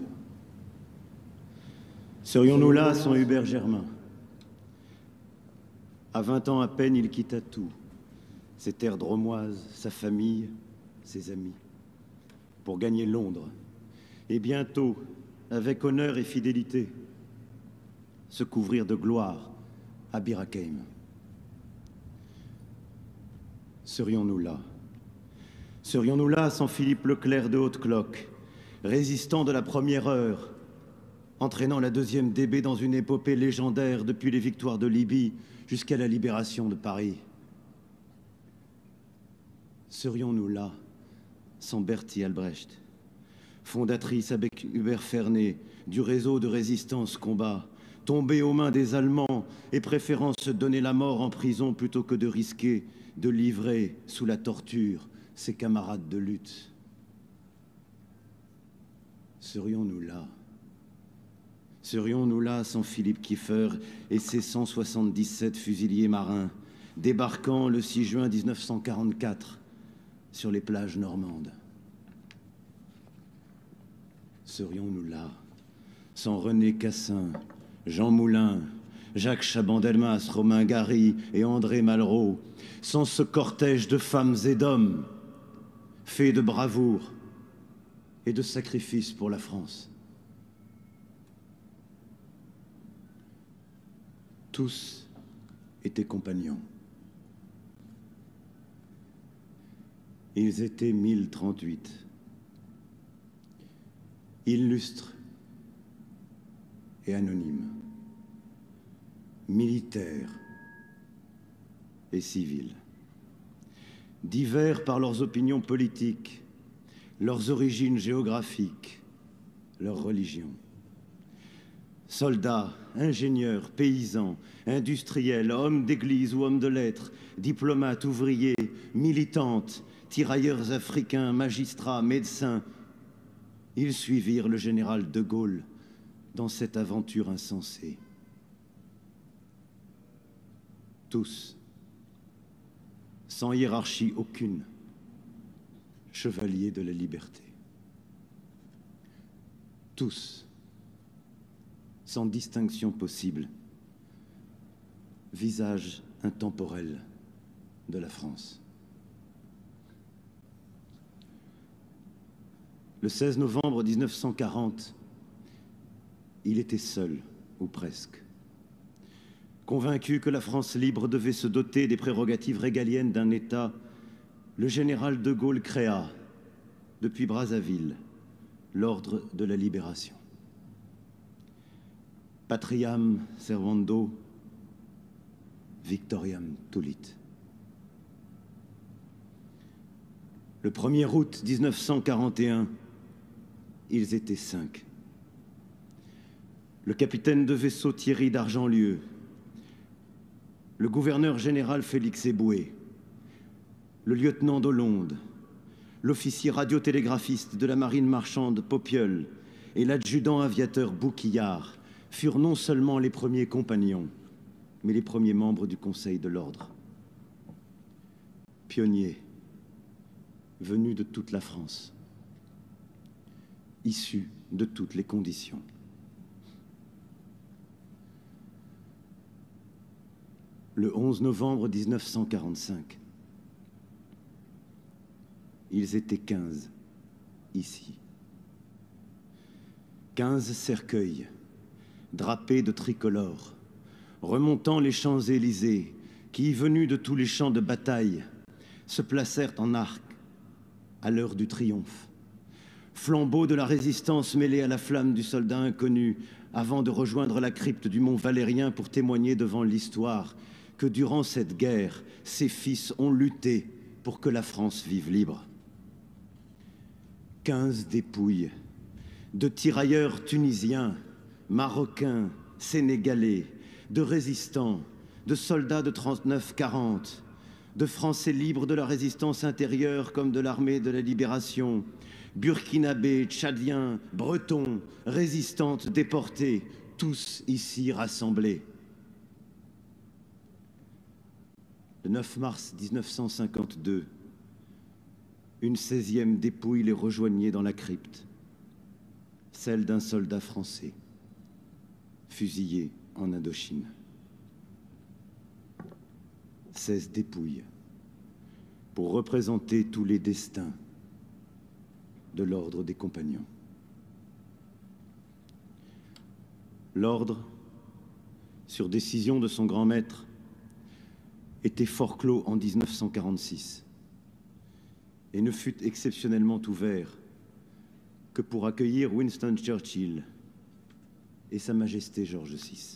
Serions-nous là sans Hubert Germain? À 20 ans à peine, il quitta tout. Ses terres dromoises, sa famille, ses amis, pour gagner Londres. Et bientôt, avec honneur et fidélité, se couvrir de gloire à Bir Hakeim. Serions-nous là? Serions-nous là sans Philippe Leclerc de Haute-Cloque, résistant de la première heure, entraînant la deuxième DB dans une épopée légendaire depuis les victoires de Libye jusqu'à la libération de Paris? Serions-nous là sans Bertie Albrecht, fondatrice avec Hubert Fernet du réseau de résistance combat, tombée aux mains des Allemands et préférant se donner la mort en prison plutôt que de risquer de livrer sous la torture ses camarades de lutte? Serions-nous là? Serions-nous là sans Philippe Kiefer et ses 177 fusiliers marins débarquant le 6 juin 1944 sur les plages normandes? Serions-nous là sans René Cassin, Jean Moulin, Jacques Chaban-Delmas, Romain Gary et André Malraux, sans ce cortège de femmes et d'hommes faits de bravoure et de sacrifice pour la France? Tous étaient compagnons. Ils étaient 1038. Illustres et anonymes, militaires et civils, divers par leurs opinions politiques, leurs origines géographiques, leur religion. Soldats, ingénieurs, paysans, industriels, hommes d'église ou hommes de lettres, diplomates, ouvriers, militantes, tirailleurs africains, magistrats, médecins, ils suivirent le général de Gaulle dans cette aventure insensée. Tous, sans hiérarchie aucune, chevaliers de la liberté. Tous, sans distinction possible, visage intemporel de la France. Le 16 novembre 1940, il était seul, ou presque. Convaincu que la France libre devait se doter des prérogatives régaliennes d'un État, le général de Gaulle créa, depuis Brazzaville, l'ordre de la libération. Patriam servando, victoriam tulit. Le 1er août 1941, ils étaient 5. Le capitaine de vaisseau Thierry d'Argentlieu, le gouverneur général Félix Éboué, le lieutenant d'Hollande, l'officier radiotélégraphiste de la marine marchande Popieul et l'adjudant aviateur Bouquillard furent non seulement les premiers compagnons, mais les premiers membres du Conseil de l'Ordre. Pionniers, venus de toute la France, issus de toutes les conditions. Le 11 novembre 1945, ils étaient 15 ici. 15 cercueils, drapés de tricolores, remontant les Champs-Élysées, qui, venus de tous les champs de bataille, se placèrent en arc à l'heure du triomphe. Flambeau de la résistance mêlée à la flamme du soldat inconnu, avant de rejoindre la crypte du mont Valérien pour témoigner devant l'histoire que durant cette guerre, ses fils ont lutté pour que la France vive libre. 15 dépouilles de tirailleurs tunisiens, marocains, sénégalais, de résistants, de soldats de 39-40, de Français libres de la résistance intérieure comme de l'armée de la libération, burkinabés, tchadiens, bretons, résistantes déportées, tous ici rassemblés. Le 9 mars 1952, une 16e dépouille les rejoignait dans la crypte, celle d'un soldat français, fusillé en Indochine. 16 dépouilles pour représenter tous les destins de l'ordre des compagnons. L'ordre, sur décision de son grand maître, était forclos en 1946 et ne fut exceptionnellement ouvert que pour accueillir Winston Churchill et Sa Majesté George VI.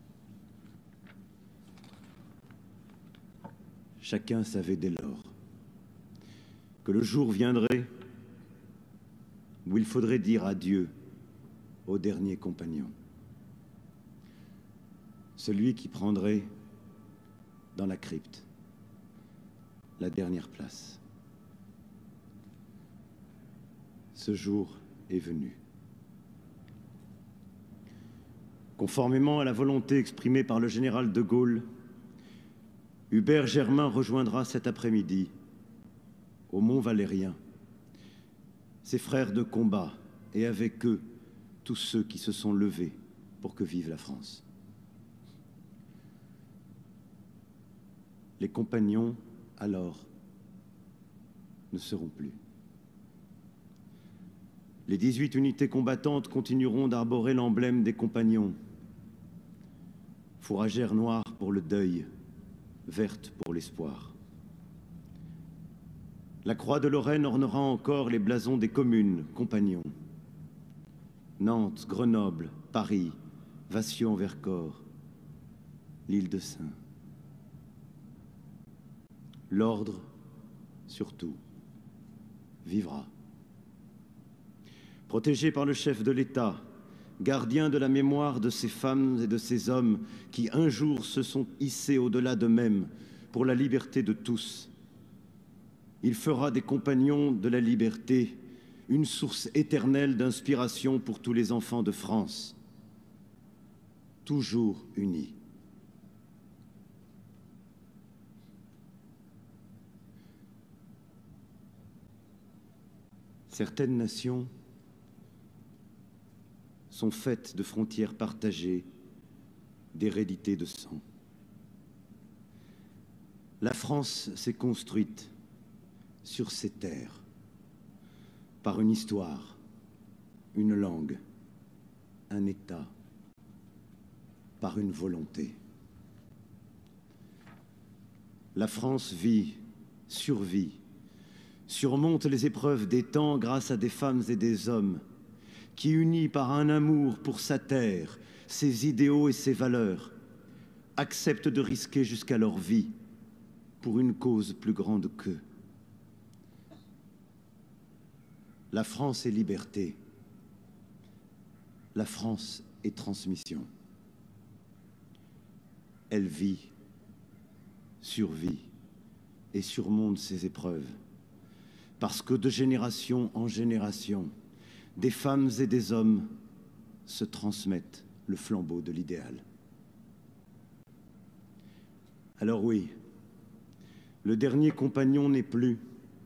Chacun savait dès lors que le jour viendrait où il faudrait dire adieu au dernier compagnon, celui qui prendrait dans la crypte la dernière place. Ce jour est venu. Conformément à la volonté exprimée par le général de Gaulle, Hubert Germain rejoindra cet après-midi, au Mont Valérien, ses frères de combat et avec eux tous ceux qui se sont levés pour que vive la France. Les compagnons, alors, ne seront plus. Les 18 unités combattantes continueront d'arborer l'emblème des compagnons. Fourragère noire pour le deuil, verte pour l'espoir. La croix de Lorraine ornera encore les blasons des communes, compagnons. Nantes, Grenoble, Paris, Vassieux-en-Vercors, l'île de Sein. L'ordre, surtout, vivra. Protégé par le chef de l'État, gardien de la mémoire de ces femmes et de ces hommes qui un jour se sont hissés au-delà d'eux-mêmes pour la liberté de tous, il fera des compagnons de la liberté une source éternelle d'inspiration pour tous les enfants de France, toujours unis. Certaines nations sont faites de frontières partagées, d'hérédité de sang. La France s'est construite sur ces terres par une histoire, une langue, un État, par une volonté. La France vit, survit, surmonte les épreuves des temps grâce à des femmes et des hommes qui, unis par un amour pour sa terre, ses idéaux et ses valeurs, acceptent de risquer jusqu'à leur vie pour une cause plus grande qu'eux. La France est liberté. La France est transmission. Elle vit, survit et surmonte ces épreuves. Parce que de génération en génération, des femmes et des hommes se transmettent le flambeau de l'idéal. Alors oui, le dernier compagnon n'est plus,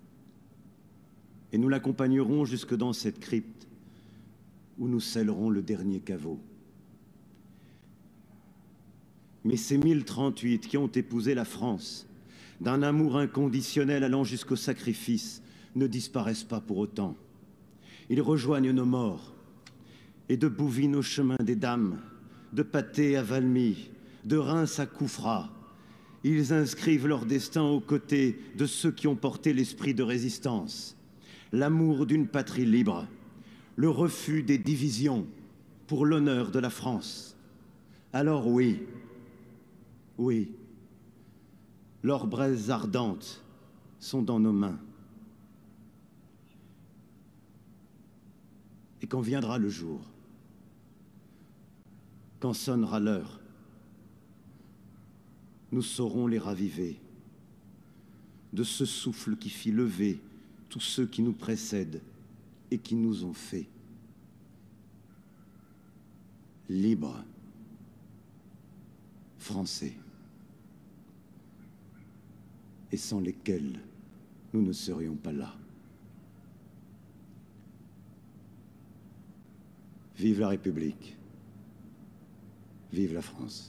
et nous l'accompagnerons jusque dans cette crypte où nous scellerons le dernier caveau. Mais ces 1038 qui ont épousé la France, d'un amour inconditionnel allant jusqu'au sacrifice, ne disparaissent pas pour autant. Ils rejoignent nos morts, et de Bouvines au chemin des Dames, de Patay à Valmy, de Reims à Coufras, ils inscrivent leur destin aux côtés de ceux qui ont porté l'esprit de résistance, l'amour d'une patrie libre, le refus des divisions pour l'honneur de la France. Alors oui, oui, leurs braises ardentes sont dans nos mains. Et quand viendra le jour, quand sonnera l'heure, nous saurons les raviver de ce souffle qui fit lever tous ceux qui nous précèdent et qui nous ont fait libres, français, et sans lesquels nous ne serions pas là. Vive la République, vive la France.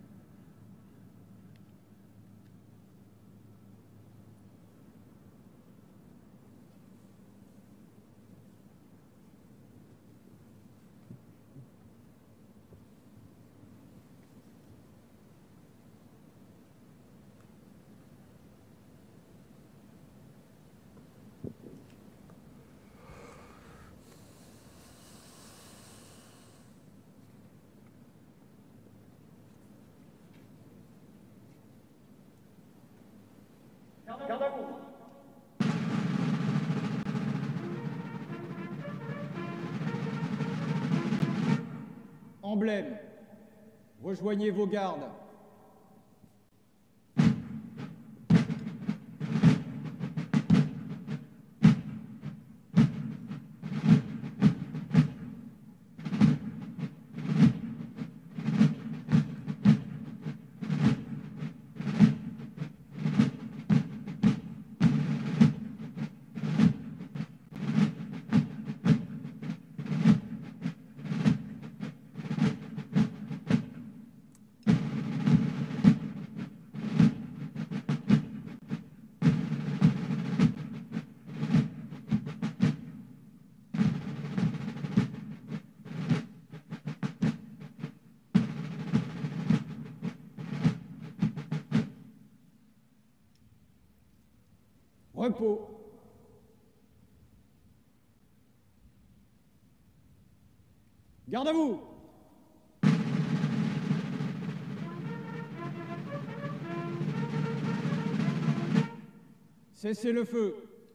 Garde à vous. Emblème, rejoignez vos gardes. Repos. Garde à vous. Cessez le feu.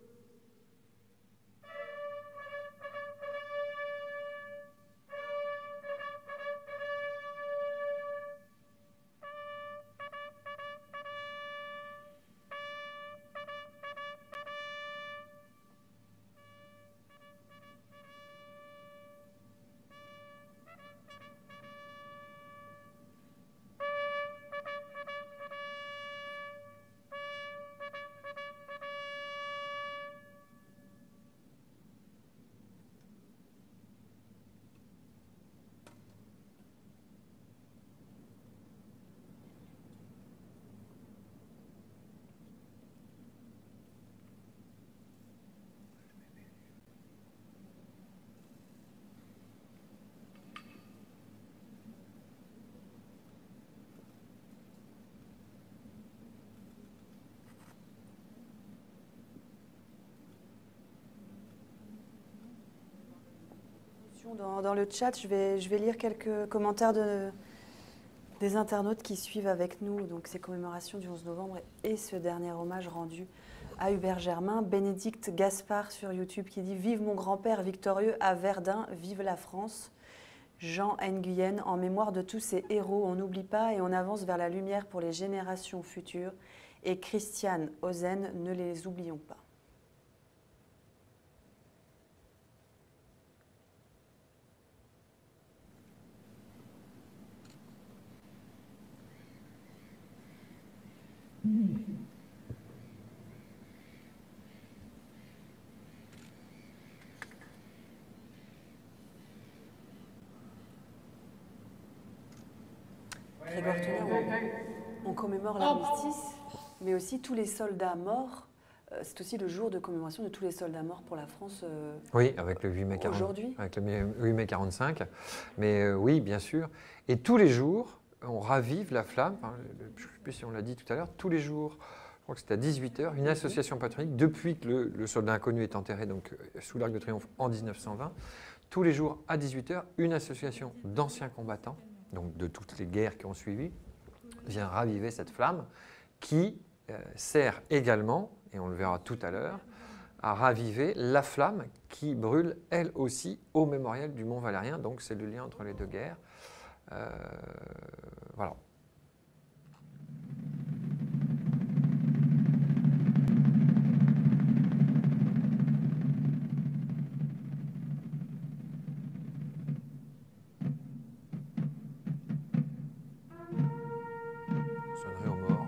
Dans le chat, je vais lire quelques commentaires des internautes qui suivent avec nous donc ces commémorations du 11 novembre et ce dernier hommage rendu à Hubert Germain. Bénédicte Gaspard sur YouTube qui dit « Vive mon grand-père victorieux à Verdun, vive la France ». Jean Nguyen, en mémoire de tous ces héros, on n'oublie pas et on avance vers la lumière pour les générations futures. et Christiane Ozen, ne les oublions pas. Grégoire Tourneur, on commémore l'armistice, mais aussi tous les soldats morts. C'est aussi le jour de commémoration de tous les soldats morts pour la France oui, avec le 8 mai 40, aujourd'hui. avec le 8 mai 45. Mais oui, bien sûr. Et tous les jours, on ravive la flamme. Hein, je ne sais plus si on l'a dit tout à l'heure. Tous les jours, je crois que c'était à 18h, une association patriotique, depuis que le soldat inconnu est enterré donc, sous l'Arc de Triomphe en 1920, tous les jours à 18h, une association d'anciens combattants, donc de toutes les guerres qui ont suivi, vient raviver cette flamme qui sert également, et on le verra tout à l'heure, à raviver la flamme qui brûle elle aussi au mémorial du Mont Valérien. Donc c'est le lien entre les deux guerres. Voilà. Sonnerie aux morts.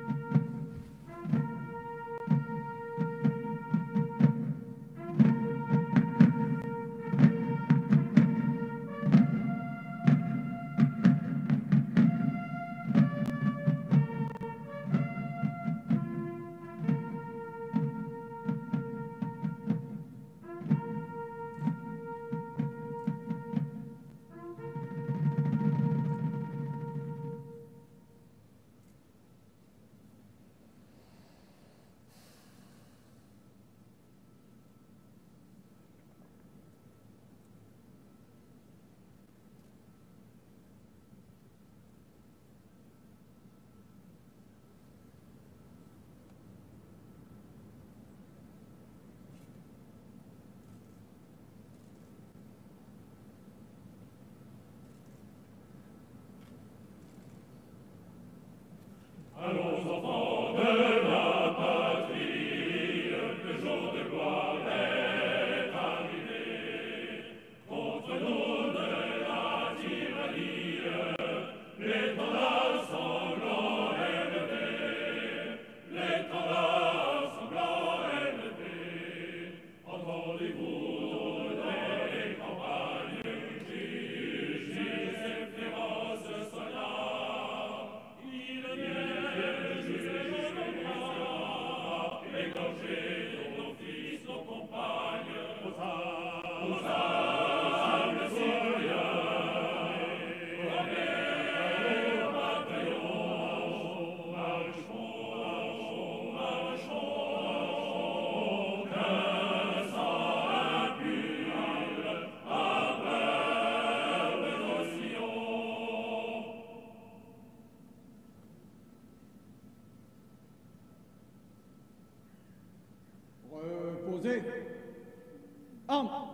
Reposez. Armes.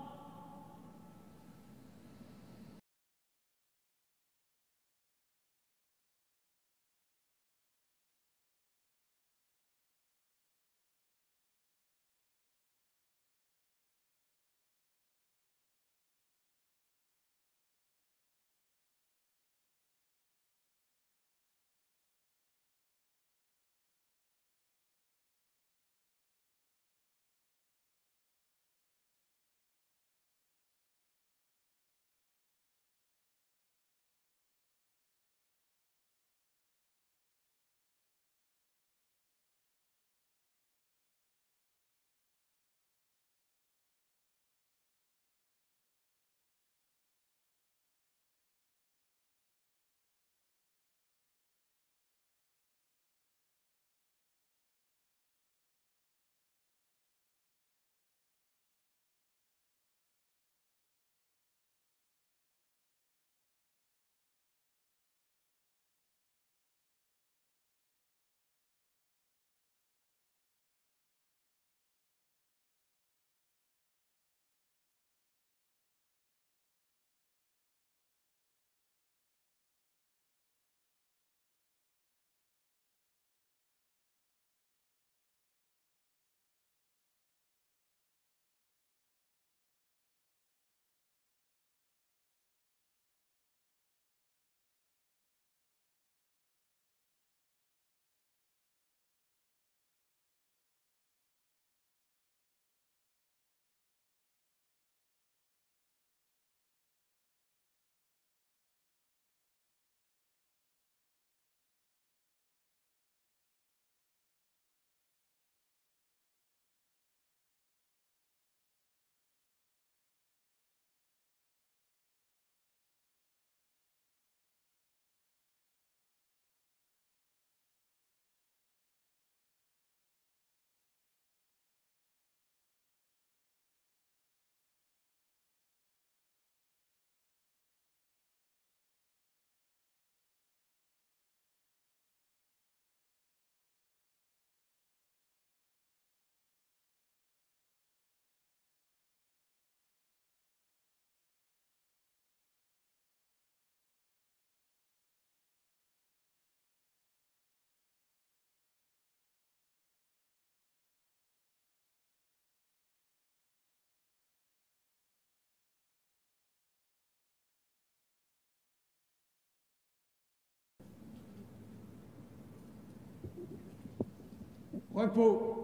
Repos.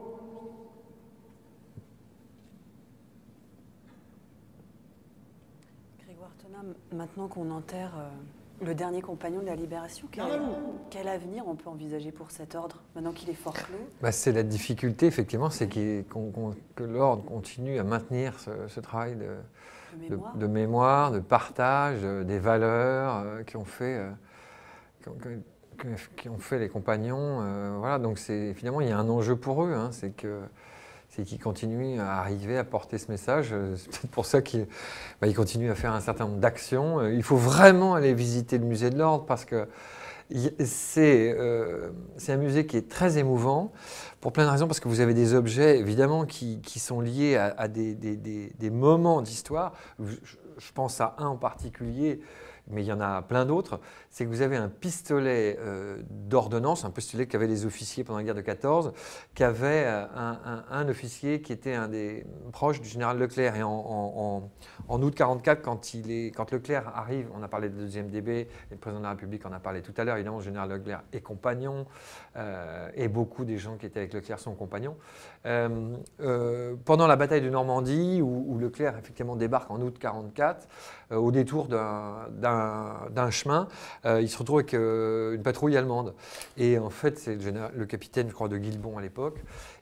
Grégoire Thonin, maintenant qu'on enterre le dernier compagnon de la Libération, quel avenir on peut envisager pour cet ordre, maintenant qu'il est fort clos? C'est la difficulté, effectivement, c'est que l'ordre continue à maintenir ce travail de mémoire, de partage, des valeurs qui ont fait les compagnons. Voilà, donc finalement, il y a un enjeu pour eux, hein, c'est qu'ils continuent à arriver à porter ce message. C'est peut-être pour ça qu'ils continuent à faire un certain nombre d'actions. Il faut vraiment aller visiter le musée de l'Ordre parce que c'est un musée qui est très émouvant pour plein de raisons, parce que vous avez des objets évidemment qui sont liés à des moments d'histoire. Je pense à un en particulier, mais il y en a plein d'autres. C'est que vous avez un pistolet d'ordonnance, un pistolet qu'avaient les officiers pendant la guerre de 14, qu'avait un officier qui était un des proches du général Leclerc. Et en août 1944, quand Leclerc arrive, on a parlé de 2e DB, et le président de la République en a parlé tout à l'heure, évidemment, le général Leclerc est compagnon, et beaucoup des gens qui étaient avec Leclerc sont compagnons. Pendant la bataille de Normandie, où Leclerc effectivement débarque en août 1944, au détour d'un chemin, il se retrouve avec une patrouille allemande. Et en fait, c'est le capitaine, je crois, de Guilbon à l'époque.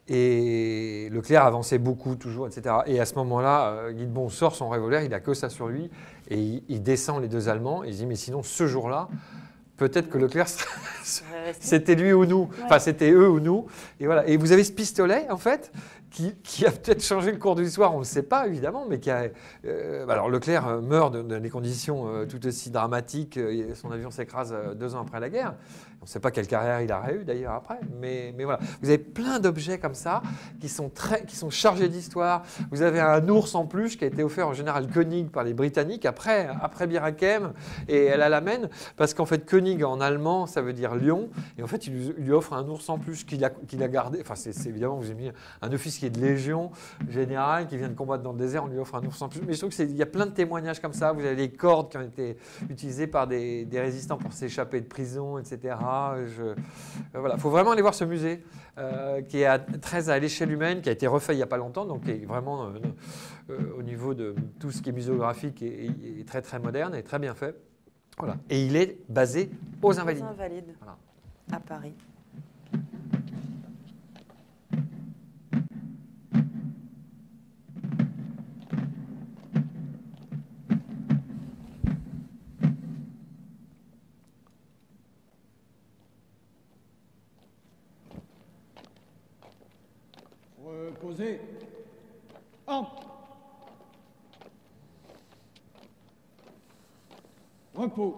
Et Leclerc avançait beaucoup, toujours, etc. Et à ce moment-là, Guilbon sort son revolver, il n'a que ça sur lui, et il descend les 2 Allemands, et il dit, mais sinon, ce jour-là, peut-être que Leclerc, c'était lui ou nous, enfin c'était eux ou nous. Et voilà. Et vous avez ce pistolet, en fait, qui a peut-être changé le cours de l'histoire, on ne le sait pas évidemment, mais alors Leclerc meurt dans des conditions tout aussi dramatiques, son avion s'écrase 2 ans après la guerre. On ne sait pas quelle carrière il a eu d'ailleurs après, mais voilà. Vous avez plein d'objets comme ça qui sont chargés d'histoire. Vous avez un ours en peluche qui a été offert au général Koenig par les Britanniques après Bir Hakeim et El Alamein, parce qu'en fait Koenig en allemand ça veut dire lion, et en fait il lui offre un ours en peluche qu'il a gardé. Enfin c'est évidemment, vous avez mis un officier de Légion générale qui vient de combattre dans le désert, on lui offre un ours en peluche. Mais je trouve qu'il y a plein de témoignages comme ça. Vous avez les cordes qui ont été utilisées par des résistants pour s'échapper de prison, etc. Voilà, faut vraiment aller voir ce musée qui est très à l'échelle humaine, qui a été refait il n'y a pas longtemps, donc qui est vraiment au niveau de tout ce qui est muséographique est très très moderne et très bien fait. Voilà. Et il est basé aux Invalides. Voilà. À Paris. Reposez. Entre. Repos.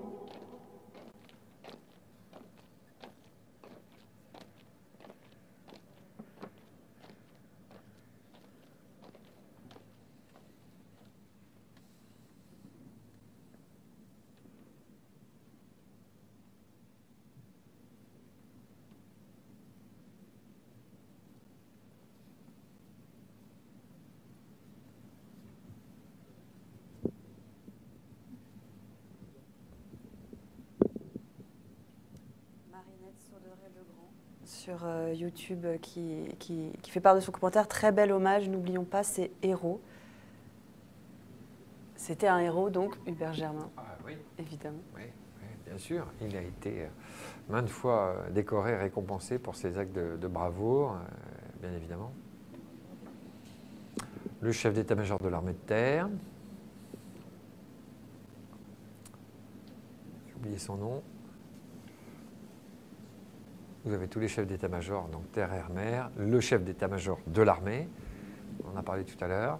Sur YouTube qui fait part de son commentaire. Très bel hommage, n'oublions pas ces héros. C'était un héros donc, Hubert Germain, oui. Évidemment. Oui, bien sûr. Il a été maintes fois décoré, récompensé pour ses actes de bravoure, bien évidemment. Le chef d'état-major de l'armée de terre. J'ai oublié son nom. Vous avez tous les chefs d'état-major, donc terre, air, mer, le chef d'état-major de l'armée, on en a parlé tout à l'heure.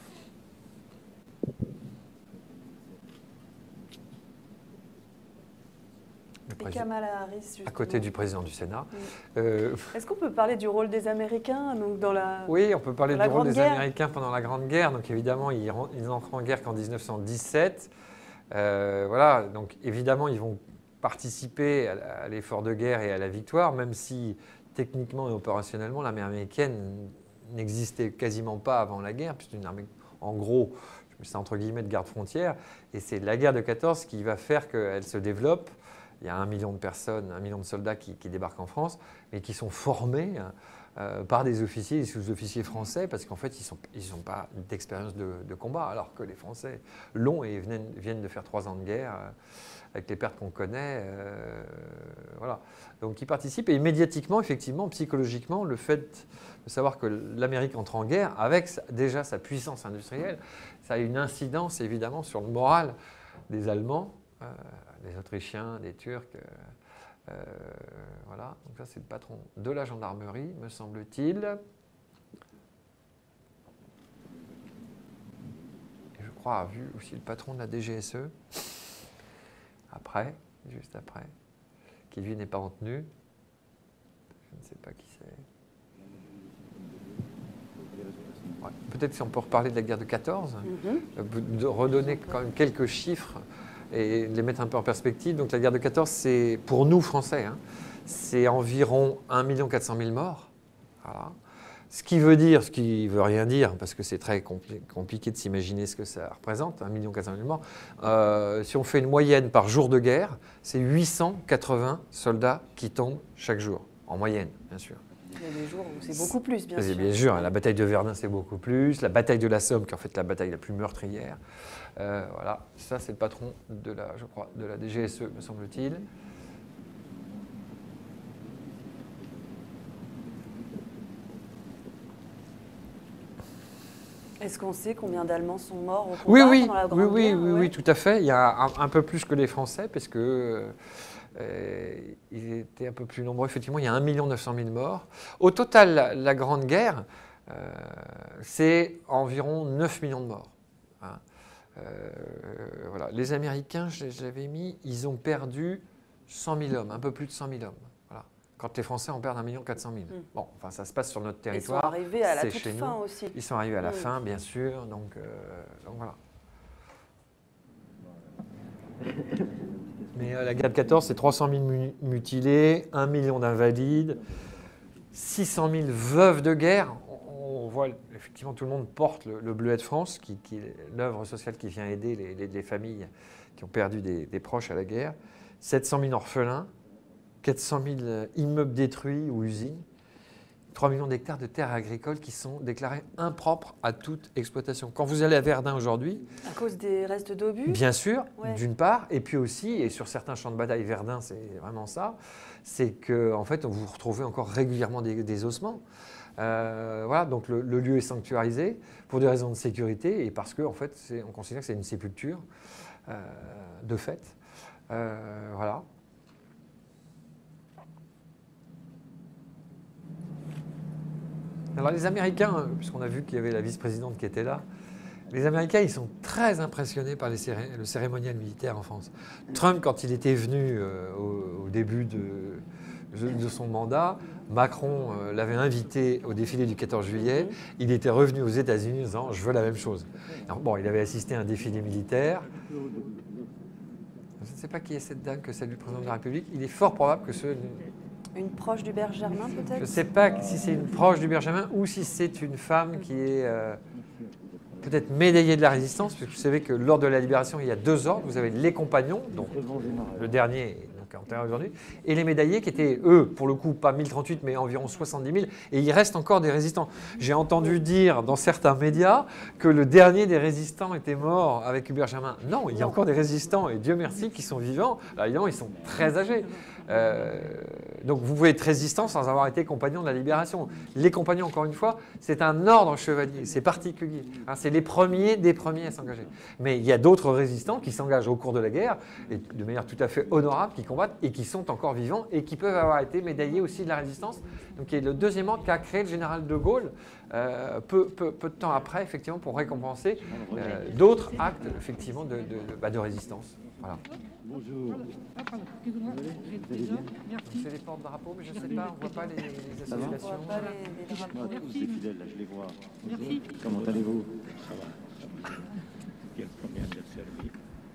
Et Kamala Harris, justement. À côté du président du Sénat. Est-ce qu'on peut parler du rôle des Américains donc dans la Oui, on peut parler du rôle des Américains pendant la Grande Guerre. Donc évidemment, ils n'entrent en guerre qu'en 1917. Voilà, donc évidemment, ils vont participer à l'effort de guerre et à la victoire, même si techniquement et opérationnellement, l'armée américaine n'existait quasiment pas avant la guerre, puisque c'est une armée, en gros, je mets ça entre guillemets, de garde-frontière, et c'est la guerre de 14 qui va faire qu'elle se développe. Il y a 1 million de personnes, 1 million de soldats qui débarquent en France, mais qui sont formés par des officiers et des sous-officiers français, parce qu'en fait, ils n'ont pas d'expérience de combat, alors que les Français l'ont et viennent de faire 3 ans de guerre, avec les pertes qu'on connaît. Voilà. Donc ils participent, et médiatiquement, effectivement, psychologiquement, le fait de savoir que l'Amérique entre en guerre, avec déjà sa puissance industrielle, ça a une incidence évidemment sur le moral des Allemands, des Autrichiens, des Turcs. Voilà, donc ça c'est le patron de la gendarmerie, me semble-t-il. Et je crois avoir vu aussi le patron de la DGSE, après, juste après, qui lui n'est pas en tenue. Je ne sais pas qui c'est. Ouais. Peut-être si on peut reparler de la guerre de 14, de redonner quand même quelques chiffres et les mettre un peu en perspective. Donc la guerre de 14, c'est pour nous Français, hein, c'est environ 1 400 000 morts. Voilà. Ce qui veut rien dire, parce que c'est très compliqué de s'imaginer ce que ça représente, 1 400 000 morts. Si on fait une moyenne par jour de guerre, c'est 880 soldats qui tombent chaque jour, en moyenne, bien sûr. Il y a des jours où c'est beaucoup plus, bien sûr. Bien sûr, la bataille de Verdun, c'est beaucoup plus. La bataille de la Somme, qui est en fait la bataille la plus meurtrière. Voilà, ça c'est le patron de la, je crois, de la DGSE, me semble-t-il. Est-ce qu'on sait combien d'Allemands sont morts au combat pendant la Grande Guerre? Oui, tout à fait. Il y a un peu plus que les Français, parce que ils étaient un peu plus nombreux. Effectivement, il y a 1 900 000 morts. Au total, la Grande Guerre, c'est environ 9 millions de morts. Hein. Voilà. Les Américains, je l'avais mis, ils ont perdu 100 000 hommes, un peu plus de 100 000 hommes. Voilà. Quand les Français en perdent 1 400 000. Bon, enfin, ça se passe sur notre territoire. Ils sont arrivés à la toute fin aussi. Ils sont arrivés à la fin, bien sûr. Donc voilà. Mais la guerre de 14, c'est 300 000 mutilés, 1 million d'invalides, 600 000 veuves de guerre. On voit, effectivement, tout le monde porte le Bleuet de France, qui est l'œuvre sociale qui vient aider les familles qui ont perdu des proches à la guerre. 700 000 orphelins, 400 000 immeubles détruits ou usines, 3 millions d'hectares de terres agricoles qui sont déclarées impropres à toute exploitation. Quand vous allez à Verdun aujourd'hui... À cause des restes d'obus? Bien sûr, d'une part, et puis aussi, et sur certains champs de bataille, Verdun, c'est vraiment ça, c'est qu'en fait, vous retrouvez encore régulièrement des ossements. Voilà, donc le lieu est sanctuarisé pour des raisons de sécurité et parce qu'en fait, on considère que c'est une sépulture de fait. Voilà. Alors les Américains, puisqu'on a vu qu'il y avait la vice-présidente qui était là, les Américains, ils sont très impressionnés par le cérémonial militaire en France. Trump, quand il était venu au début de son mandat, Macron l'avait invité au défilé du 14 juillet. Il était revenu aux États-Unis en disant « je veux la même chose ». Bon, il avait assisté à un défilé militaire. Je ne sais pas qui est cette dame que celle du président de la République. Il est fort probable que ce... Une proche du Bergermin, peut-être? Je ne sais pas si c'est une proche du Bergermin ou si c'est une femme qui est peut-être médaillée de la Résistance, parce que vous savez que lors de la Libération, il y a 2 ordres. Vous avez les compagnons, dont le dernier est enterré aujourd'hui, et les médaillés qui étaient, eux, pour le coup, pas 1038, mais environ 70 000, et il reste encore des résistants. J'ai entendu dire dans certains médias que le dernier des résistants était mort avec Hubert Germain. Non, il y a encore des résistants, et Dieu merci, qui sont vivants. Alors, évidemment, ils sont très âgés. Donc vous pouvez être résistant sans avoir été compagnon de la Libération. Les compagnons, encore une fois, c'est un ordre chevalier, c'est particulier. Hein, c'est les premiers des premiers à s'engager. Mais il y a d'autres résistants qui s'engagent au cours de la guerre, et de manière tout à fait honorable, qui combattent et qui sont encore vivants et qui peuvent avoir été médaillés aussi de la Résistance. Donc il y a le deuxième ordre qu'a créé le général de Gaulle peu de temps après, effectivement, pour récompenser d'autres actes, effectivement, de résistance. Voilà. Bonjour. C'est les porte-drapeaux, mais je ne sais pas, on ne voit pas les associations. On ne voit pas les drapeaux. Moi, tous des fidèles, là, je les vois. Merci. Comment allez-vous? Ça va. Quel premier anniversaire, oui.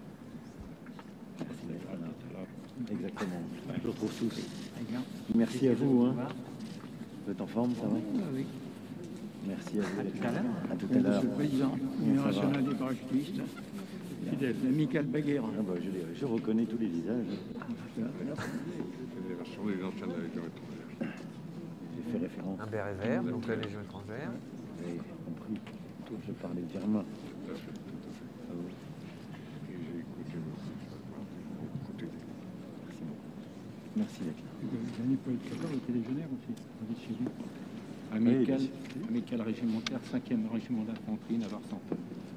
Exactement. Je le retrouve tous. Merci à vous. Hein. Vous êtes en forme, ça va? Oui. Merci à vous. À tout à l'heure. À tout à l'heure. Monsieur le Président, Union nationale des parachutistes, fidèle, Michael Baguera. Ah bah, je reconnais tous les visages. Fédération des anciens navigants étrangers. J'ai fait référence. Un béret vert, donc la Légion étrangère. Vous avez compris, je parlais germain. Merci, David. Denis Paul XIV était légionnaire aussi, on dit chez lui. Amical régimentaire, 5e régiment d'infanterie, Navarre Centre.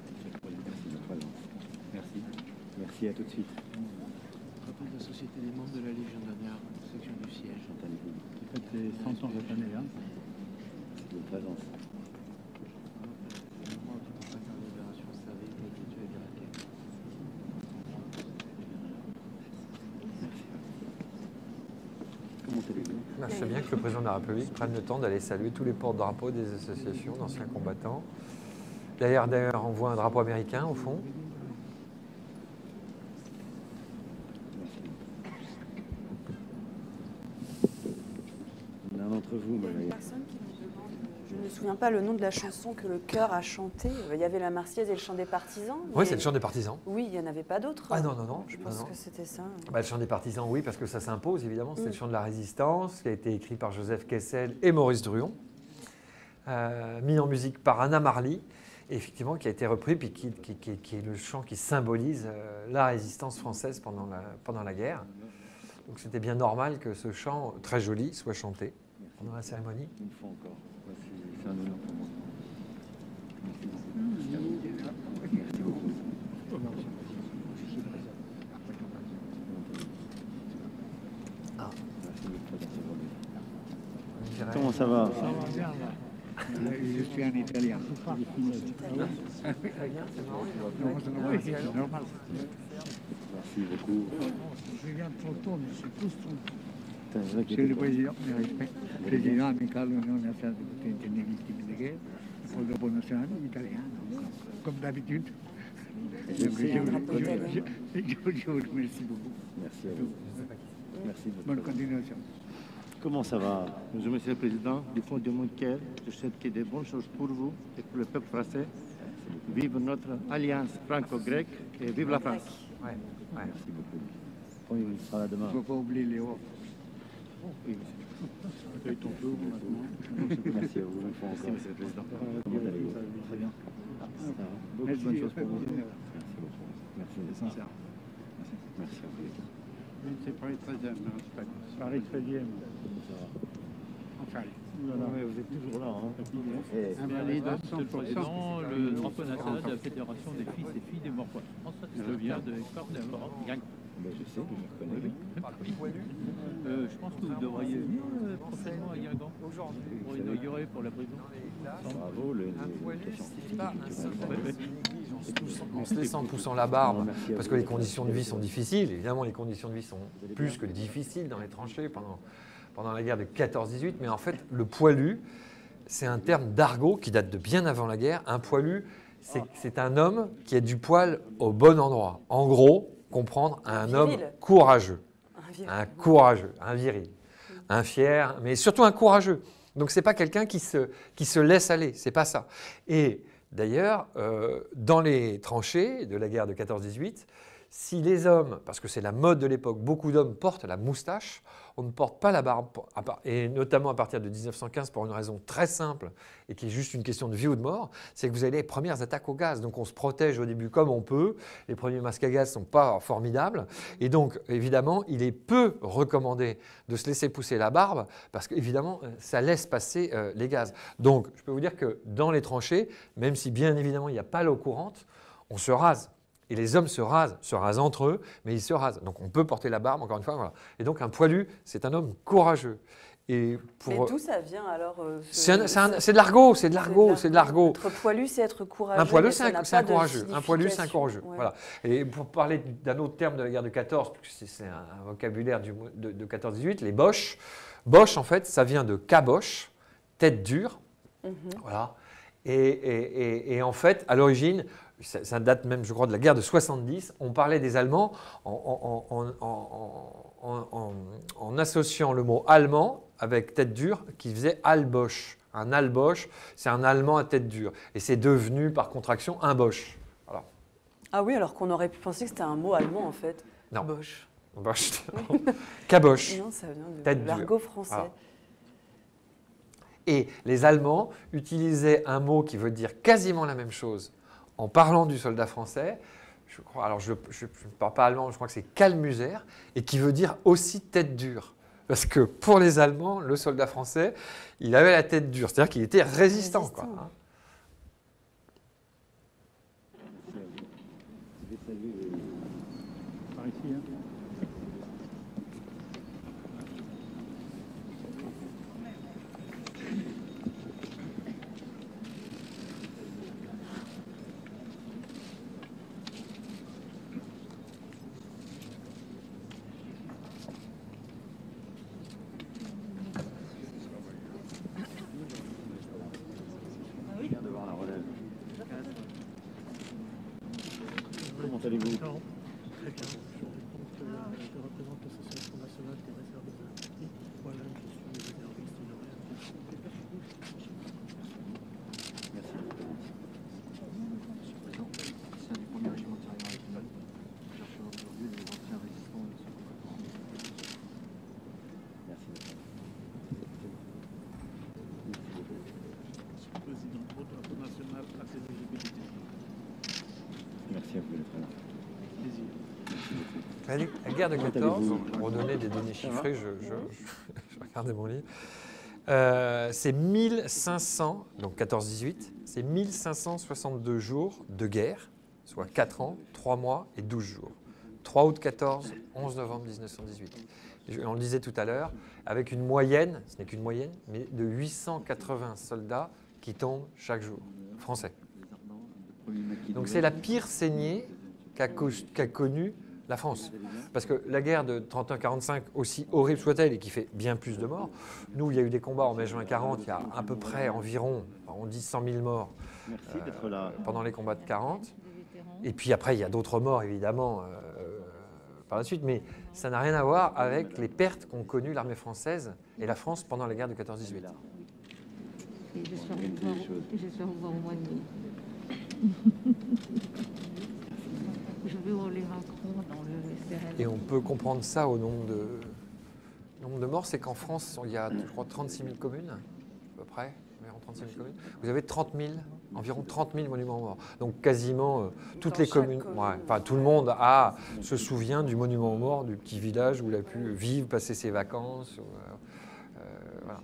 Merci. Merci, à tout de suite. Rapport de la Société des membres de la Légion d'honneur, section du siège. Qui fête les 100 ans cette année. Hein. De présence. C'est bien que le président de la République prenne le temps d'aller saluer tous les porte-drapeaux des associations d'anciens combattants. D'ailleurs, on voit un drapeau américain au fond. L'un d'entre vous, Une personne qui nous demande, je ne me souviens pas le nom de la chanson que le chœur a chantée. Il y avait la Marseillaise et le chant des partisans. Oui, c'est le chant des partisans. Oui, il n'y en avait pas d'autres. Ah non, non, non. Je pense que c'était ça. Bah, le chant des partisans, oui, parce que ça s'impose, évidemment. C'est le chant de la résistance, qui a été écrit par Joseph Kessel et Maurice Druon, mis en musique par Anna Marly, et effectivement, qui a été repris, puis qui est le chant qui symbolise la résistance française pendant la guerre. Donc c'était bien normal que ce chant, très joli, soit chanté pendant la cérémonie. Une fois encore. C'est un honneur pour moi. Merci beaucoup. Ah. Comment ça va? Ça va bien, là. Je suis un Italien. Oui, c'est normal. Merci beaucoup. Je viens de Tonton, mais c'est tous Tonton. C'est vrai qu'il Monsieur le Président, mes respects. Président amical de l'Union nationale de côté des victimes de guerre, pour le drapeau national italien, donc, comme d'habitude. Je vous remercie beaucoup. Merci à vous. Merci de votre Bonne continuation. Comment ça va? Bonjour, Monsieur le Président. Du fond de mon cœur, je souhaite que de bonnes choses pour vous et pour le peuple français. Vive notre alliance franco-grecque et vive la France. Ouais, ouais. Merci beaucoup. On y sera là demain. Il ne faut pas oublier Léo. Oui, Et ton peu, maintenant. Merci à vous. Une fois encore. Monsieur le Président. Comment allez-vous? Très bien. Ça va? Beaucoup de bonnes choses pour vous. Merci beaucoup. Merci. C'est sincère. Merci à vous. C'est Paris 13e. Paris 13e. Enfin, voilà. Ouais, vous êtes toujours là. Hein? Invalide à 100%. Président, le drapeau national de la Fédération des fils et filles des morts pour la France, le vient de Corps des morts. Mais je sais que je connais. Je pense que vous devriez venir prochainement à Guingamp pour inaugurer pour la prison. Bravo, le scientifique. En se laissant poussant la barbe, parce que les conditions de vie sont difficiles. Évidemment, les conditions de vie sont plus que difficiles dans les tranchées pendant la guerre de 14-18. Mais en fait, le poilu, c'est un terme d'argot qui date de bien avant la guerre. Un poilu, c'est un homme qui a du poil au bon endroit. En gros, comprendre un homme courageux. Un courageux, un viril, un fier, mais surtout un courageux. Donc ce n'est pas quelqu'un qui se laisse aller, c'est pas ça. Et d'ailleurs, dans les tranchées de la guerre de 14-18, si les hommes, parce que c'est la mode de l'époque, beaucoup d'hommes portent la moustache, on ne porte pas la barbe, et notamment à partir de 1915 pour une raison très simple et qui est juste une question de vie ou de mort, c'est que vous avez les premières attaques au gaz. Donc on se protège au début comme on peut, les premiers masques à gaz ne sont pas formidables et donc évidemment il est peu recommandé de se laisser pousser la barbe parce qu'évidemment ça laisse passer les gaz. Donc je peux vous dire que dans les tranchées, même si bien évidemment il n'y a pas l'eau courante, on se rase. Et les hommes se rasent entre eux, mais ils se rasent. Donc on peut porter la barbe, encore une fois. Voilà. Et donc un poilu, c'est un homme courageux. Et mais d'où ça vient alors c'est de l'argot, c'est de l'argot. Être poilu, c'est être courageux. Un poilu, c'est un courageux. Un poilu, c'est un courageux. Ouais. Voilà. Et pour parler d'un autre terme de la guerre de 14, c'est un vocabulaire de 14-18, les boches. Boche, en fait, ça vient de caboche, tête dure. Voilà. Et en fait, à l'origine, ça date même, je crois, de la guerre de 70. On parlait des Allemands en associant le mot allemand avec tête dure qui faisait Allbosch. Un Allbosch, c'est un Allemand à tête dure. Et c'est devenu, par contraction, un Bosch. Voilà. Ah oui, alors qu'on aurait pu penser que c'était un mot allemand, en fait. Non. Bosch. Bosch. Caboche. Non, ça vient de l'argot français. Voilà. Et les Allemands utilisaient un mot qui veut dire quasiment la même chose en parlant du soldat français. Je crois, alors je ne parle pas allemand, je crois que c'est Kalmuser, et qui veut dire aussi tête dure. Parce que pour les Allemands, le soldat français, il avait la tête dure, c'est-à-dire qu'il était résistant. Quoi, hein. Par ici, hein. Comment allez-vous? Très bien. Je représente l'Association nationale des réserves des Olympiques. Voilà, je suis réserviste honoraire. Merci. C'est un des premiers régiments de service régional. Chercheur aujourd'hui les anciens résistants de ce combattant. Merci. Je suis président du groupe international ACLGBT. Merci à vous d'être là. Plaisir. La guerre de 14, pour donner des données chiffrées, je regardais mon livre, c'est 1500, donc 14-18, c'est 1562 jours de guerre, soit 4 ans, 3 mois et 12 jours. 3 août 14, 11 novembre 1918. On le disait tout à l'heure, avec une moyenne, ce n'est qu'une moyenne, mais de 880 soldats qui tombent chaque jour, français. Donc c'est la pire saignée qu'a connue la France. Parce que la guerre de 31-45, aussi horrible soit-elle et qui fait bien plus de morts, nous, il y a eu des combats en mai-juin 40, il y a à peu près environ, on dit 100 000 morts pendant les combats de 40. Et puis après, il y a d'autres morts, évidemment, par la suite. Mais ça n'a rien à voir avec les pertes qu'ont connues l'armée française et la France pendant la guerre de 14-18. Et j'espère vous voir au mois de mai. Je vais au les Macron dans le SRL. Et on peut comprendre ça au nombre de morts. C'est qu'en France, il y a, je crois, 36 000 communes, à peu près, environ 36 000 communes. Vous avez environ 30 000 monuments aux morts. Donc quasiment toutes les communes, enfin tout le monde se souvient du monument aux morts, du petit village où il a pu vivre, passer ses vacances. Voilà.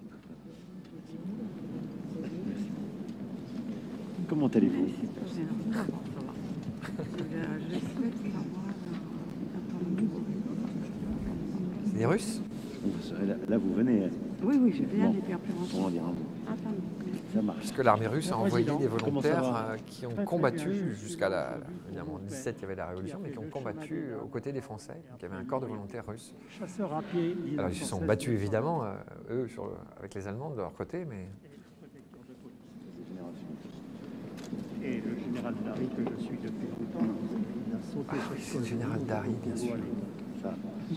Comment allez-vous? C'est des Russes? Là, vous venez. Oui, je viens depuis un peu On va en dire un mot. Ça marche. Parce que l'armée russe a envoyé des volontaires qui ont combattu jusqu'à évidemment, en 17, il y avait la révolution, mais qui ont combattu aux côtés des Français. Donc il y avait un corps de volontaires russes. Chasseurs à pied. Alors ils se sont battus évidemment, eux, avec les Allemands de leur côté, mais... Et le général Darry, que je suis depuis longtemps, il a sauté sur c'est le général Darry, bien sûr. Ça.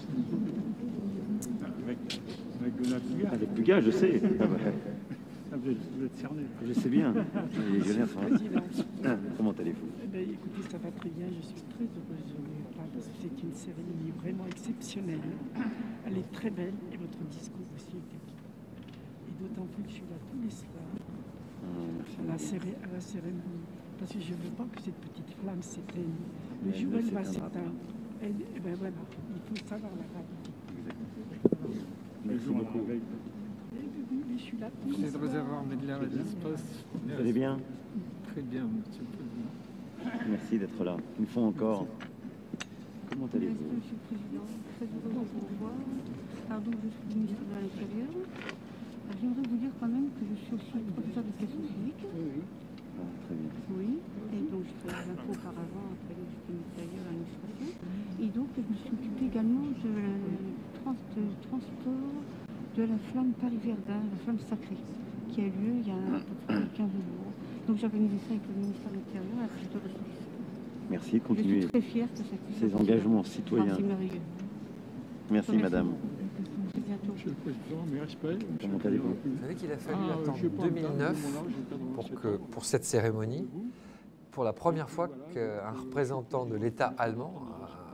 Avec de la Buga. Avec Buga, je sais. Vous êtes cerné. Je sais bien. Les légionnaires sont là. Comment allez-vous? Écoutez, ça va très bien. Je suis très heureuse de vous parler parce que c'est une cérémonie vraiment exceptionnelle. Elle est très belle et votre discours aussi était bien. Et d'autant plus que je suis là tous les soirs à la cérémonie. Parce que je ne veux pas que cette petite flamme s'éteigne. Le jour où elle va s'éteindre, et ben voilà, il faut savoir la réalité. Merci beaucoup. Je suis là tous les C'est le soirs. réservoir Medler et d'Espace. Vous allez bien? Très bien, monsieur le Président. Merci d'être là. Une fois encore. Comment allez-vous? Monsieur le Président, très heureux de vous revoir. Pardon, je suis ministre de l'Intérieur. J'aimerais vous dire quand même que je suis aussi professeur d'éducation physique. Ah, très bien. Oui, et donc je faisais l'impôt auparavant, après le ministériel, l'administration. Et donc je me suis occupée également de transport de la flamme Paris-Verdun, la flamme sacrée, qui a lieu il y a à peu près 15 jours. Donc j'ai organisé ça avec le ministère de l'Intérieur à la prise de ressources. Merci de Je continuer suis très fière que ça puisse ces aboutir. engagements citoyens. C'est merveilleux. Merci, madame. À bientôt. Monsieur le Président, mes respects. Comment allez-vous? Vous savez qu'il a fallu attendre je vais pas me plaindre, 2009 de mon âge, j'ai pas de pour cette cérémonie, pour la première fois qu'un représentant de l'État allemand,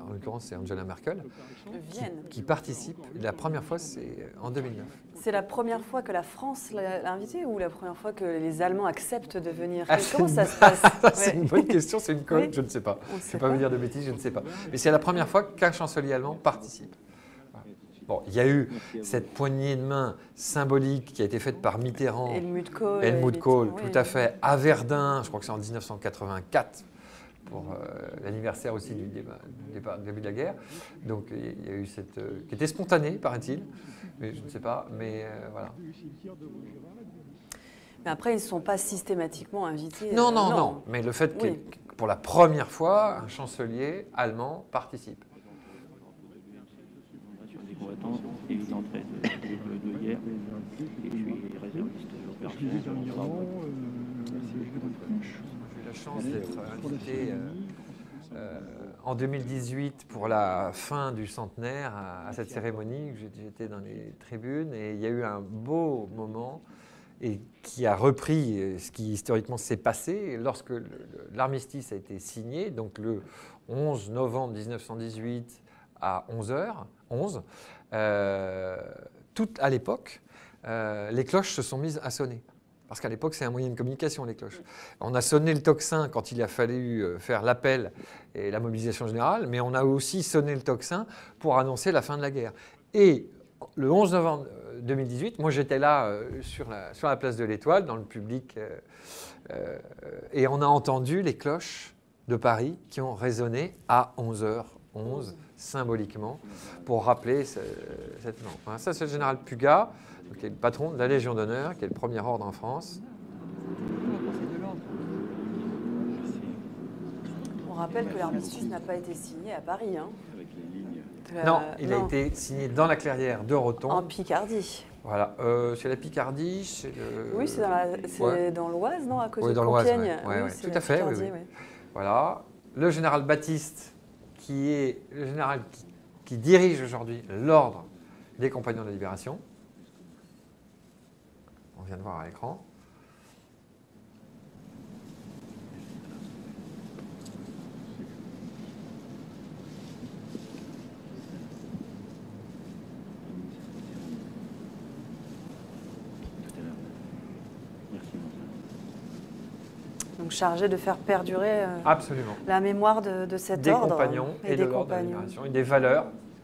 en l'occurrence c'est Angela Merkel, Vienne. qui participe. La première fois, c'est en 2009. C'est la première fois que la France l'a invité ou la première fois que les Allemands acceptent de venir? Ah, Comment ça se passe? C'est une bonne question, c'est une colle, Oui. je ne sais pas. On ne Je ne sait vais pas pas. vous dire de bêtises, je ne sais pas. Mais c'est la première fois qu'un chancelier allemand participe. Voilà. Bon, il y a eu cette poignée de main symbolique qui a été faite par Mitterrand, Helmut Kohl. Helmut Kohl, oui. tout à fait, à Verdun, je crois que c'est en 1984, pour l'anniversaire aussi du début de la guerre. Donc il y a eu cette... qui était spontanée, paraît-il, mais je ne sais pas, mais voilà. Mais après, ils ne sont pas systématiquement invités. Non, mais le fait Oui. que pour la première fois, un chancelier allemand participe. Sur des combattants et une entrée de guerre. Et je suis réserviste opérationnel. J'ai eu la chance d'être invité en 2018 pour la fin du centenaire à cette cérémonie. J'étais dans les tribunes et il y a eu un beau moment et qui a repris ce qui historiquement s'est passé lorsque l'armistice a été signé, donc le 11 novembre 1918 à 11h11. Tout à l'époque, les cloches se sont mises à sonner. Parce qu'à l'époque, c'est un moyen de communication, les cloches. On a sonné le tocsin quand il a fallu faire l'appel et la mobilisation générale, mais on a aussi sonné le tocsin pour annoncer la fin de la guerre. Et le 11 novembre 2018, moi j'étais là sur la place de l'Étoile, dans le public, et on a entendu les cloches de Paris qui ont résonné à 11h11, symboliquement, pour rappeler cette mort. Enfin, ça, c'est le général Pugat, qui est le patron de la Légion d'honneur, qui est le premier ordre en France. On rappelle que l'armistice n'a pas été signé à Paris. Hein. Non, il a été signé dans la clairière de Roton. En Picardie. Voilà, c'est la Picardie, c'est le... Oui, c'est dans l'Oise, non? À cause oui, de dans l'Oise, Compiègne. ouais, Oui, tout à fait. Oui, oui. Voilà, le général Baptiste, qui est le général qui dirige aujourd'hui l'ordre des Compagnons de la Libération. On vient de voir à l'écran. Donc chargé de faire perdurer Absolument. la mémoire de cet des ordre. Compagnons et de l'ordre de la Libération et des valeurs.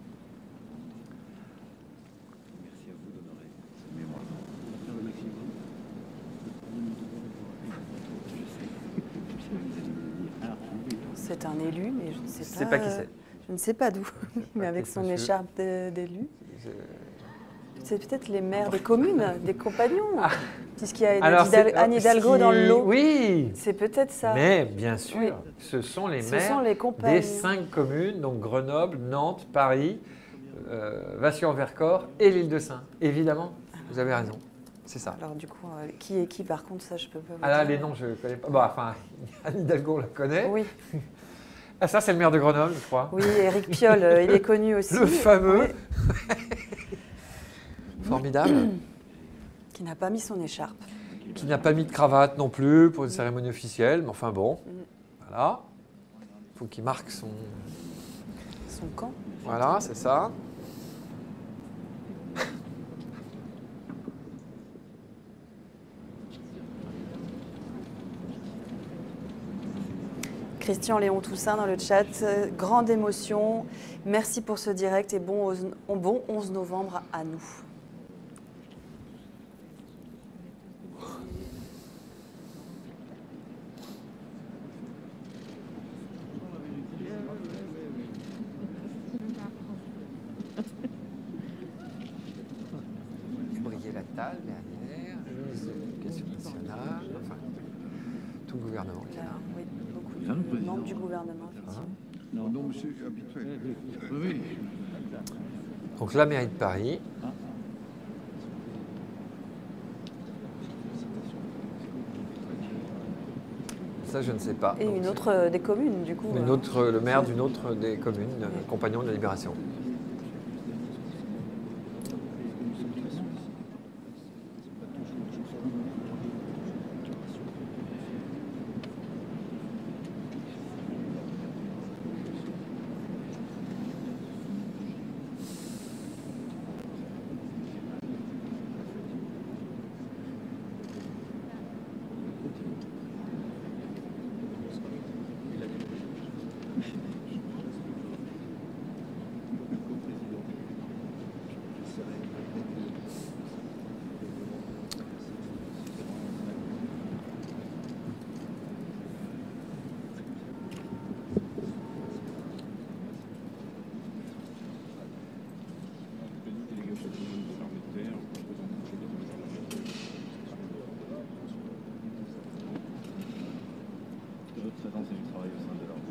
C'est un élu, mais je ne sais pas. Je ne sais pas qui c'est. Je ne sais pas d'où, mais avec son écharpe d'élu. C'est peut-être les maires des communes, des compagnons, puisqu'il y a Anne Hidalgo dans le lot. Oui. C'est peut-être ça. Mais bien sûr, oui. Ce sont les maires des 5 communes, donc Grenoble, Nantes, Paris, Vassy-en-Vercors et l'Île-de-Saint. Évidemment, vous avez raison. C'est ça. Alors du coup, qui est qui par contre, ça je peux pas vous dire. Ah là, dire. les noms, je ne connais pas. Bon, enfin, Anne Hidalgo, on la connaît. Oui. Ah, ça, c'est le maire de Grenoble, je crois. Oui, Éric Piolle, il est connu aussi. Le fameux. Oui. Formidable. Qui n'a pas mis son écharpe. Qui n'a pas mis de cravate non plus pour une cérémonie officielle, mais enfin bon, voilà. Il faut qu'il marque son camp. Voilà, c'est ça. Christian Léon Toussaint dans le chat, grande émotion. Merci pour ce direct et bon 11 novembre à nous. Brigitte Attal, dernière, ministre de l'Éducation nationale, enfin, tout le gouvernement. Oui, beaucoup de membres du gouvernement. Non, non, monsieur, habituel. Oui. Donc la mairie de Paris. Ça, je ne sais pas. Et une autre des communes, du coup. Le maire d'une autre des communes, Compagnons de la Libération. l'importance du travail au sein de l'ordre.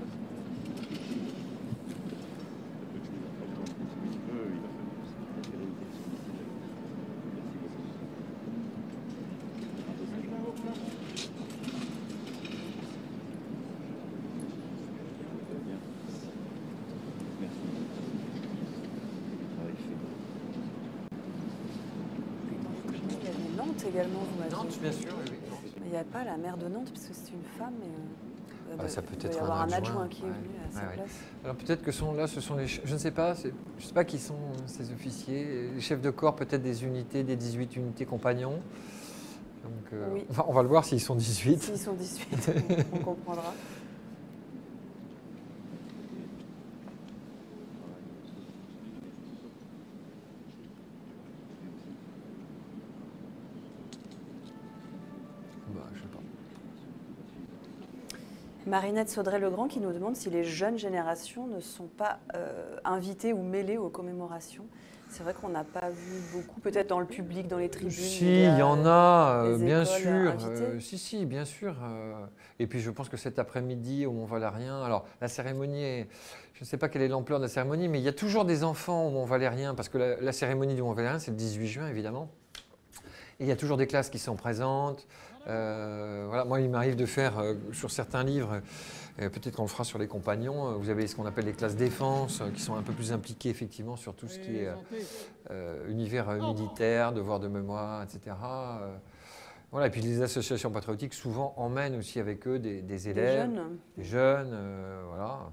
Également, vous m'avez Nantes, bien sûr, oui. Il n'y a pas la maire de Nantes, parce que c'est une femme. Ça peut être il doit y avoir un adjoint qui est venu à sa place. Alors peut-être que ce sont les... Je ne sais pas, je ne sais pas qui sont ces officiers. Les chefs de corps, peut-être des unités, des 18 unités compagnons. Donc, oui. On va le voir s'ils sont 18. S'ils sont 18, on comprendra. Marinette Saudray-Legrand qui nous demande si les jeunes générations ne sont pas invitées ou mêlées aux commémorations. C'est vrai qu'on n'a pas vu beaucoup, peut-être dans le public, dans les tribunes. Si, il y en a, bien sûr. Si, bien sûr. Et puis je pense que cet après-midi au Mont-Valérien, alors la cérémonie, je ne sais pas quelle est l'ampleur de la cérémonie, mais il y a toujours des enfants au Mont-Valérien, parce que la cérémonie du Mont-Valérien, c'est le 18 juin, évidemment. Et il y a toujours des classes qui sont présentes. Voilà, moi, il m'arrive de faire sur certains livres, peut-être qu'on le fera sur les compagnons, vous avez ce qu'on appelle les classes défense, qui sont un peu plus impliquées effectivement sur tout ce qui est univers militaire, devoir de mémoire, etc. Voilà, et puis les associations patriotiques souvent emmènent aussi avec eux des élèves, des jeunes, voilà.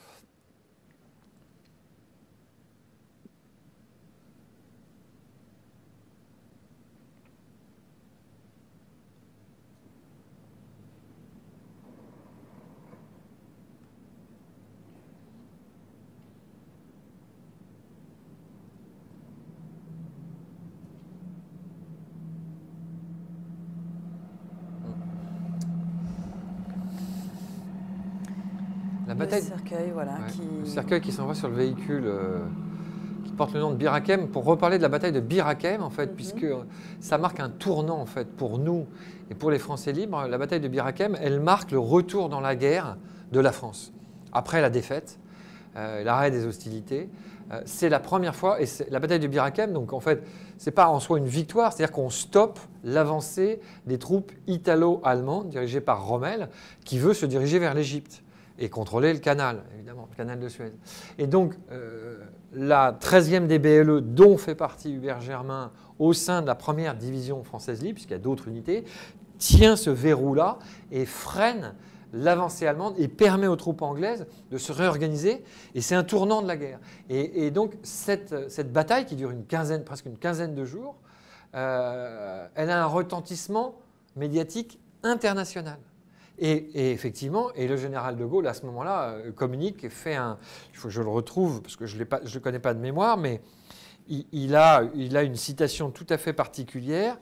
La bataille, le cercueil, voilà. Le cercueil qui s'envoie sur le véhicule qui porte le nom de Bir Hakeim, pour reparler de la bataille de Bir Hakeim, en fait, puisque ça marque un tournant, en fait, pour nous et pour les Français libres. La bataille de Bir Hakeim, elle marque le retour dans la guerre de la France. Après la défaite, l'arrêt des hostilités, c'est la première fois, et la bataille de Bir Hakeim, donc en fait, c'est pas en soi une victoire, c'est-à-dire qu'on stoppe l'avancée des troupes italo-allemandes dirigées par Rommel, qui veut se diriger vers l'Égypte et contrôler le canal, évidemment, le canal de Suez. Et donc, la 13e DBLE, dont fait partie Hubert Germain, au sein de la première division française libre, puisqu'il y a d'autres unités, tient ce verrou-là et freine l'avancée allemande et permet aux troupes anglaises de se réorganiser. Et c'est un tournant de la guerre. Et donc, cette bataille, qui dure presque une quinzaine de jours, elle a un retentissement médiatique international. Et effectivement, le général de Gaulle, à ce moment-là, communique et fait un... Il faut que je le retrouve, parce que je ne le connais pas de mémoire, mais il a une citation tout à fait particulière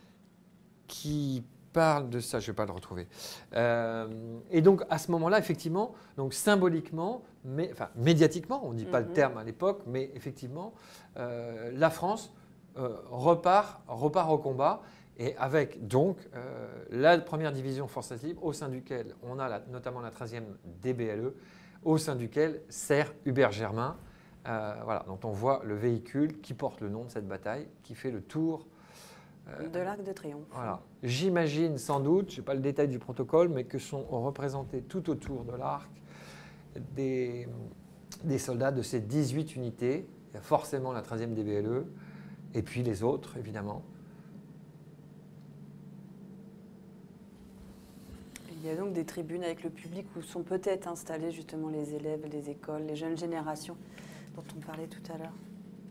qui parle de ça. Je ne vais pas le retrouver. Et donc, à ce moment-là, effectivement, donc symboliquement, médiatiquement, on ne dit pas le terme à l'époque, mais effectivement, la France repart au combat. Et avec donc la première division française libre, au sein duquel on a notamment la 13e DBLE, au sein duquel sert Hubert Germain. Voilà, donc on voit le véhicule qui porte le nom de cette bataille, qui fait le tour de l'Arc de Triomphe. Voilà. J'imagine sans doute, je n'ai pas le détail du protocole, mais que sont représentés tout autour de l'arc des soldats de ces 18 unités. Il y a forcément la 13e DBLE, et puis les autres, évidemment. Il y a donc des tribunes avec le public où sont peut-être installés justement les élèves, les écoles, les jeunes générations dont on parlait tout à l'heure.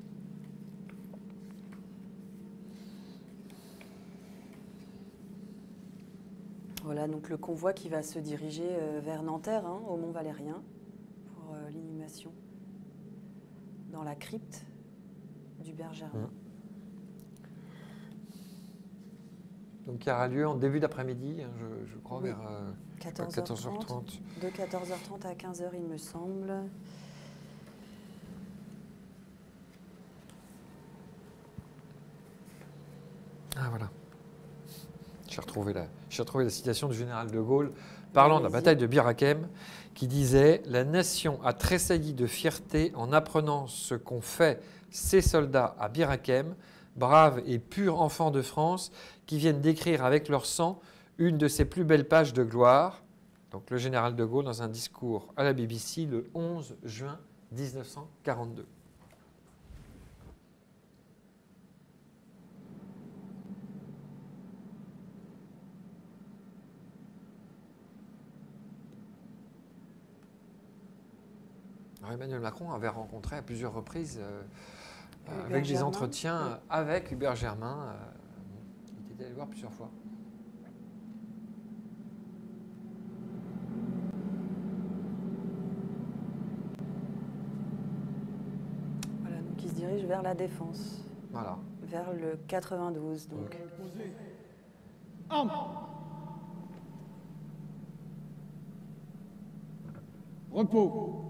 Voilà donc le convoi qui va se diriger vers Nanterre, au Mont-Valérien, pour l'inhumation dans la crypte d'Hubert Germain. Donc, qui aura lieu en début d'après-midi, je crois, oui. vers 14h30. De 14h30 à 15h, il me semble. Ah, voilà. J'ai retrouvé la citation du général de Gaulle parlant de la bataille de Bir Hakeim qui disait « La nation a tressailli de fierté en apprenant ce qu'ont fait ces soldats à Bir Hakeim, braves et purs enfants de France, qui viennent d'écrire avec leur sang une de ses plus belles pages de gloire. » Donc le général de Gaulle dans un discours à la BBC le 11 juin 1942. Alors Emmanuel Macron avait rencontré à plusieurs reprises avec des entretiens avec Hubert Germain. Il était allé le voir plusieurs fois. Voilà, donc il se dirige vers la Défense. Voilà. Vers le 92, donc. Arme. Repos.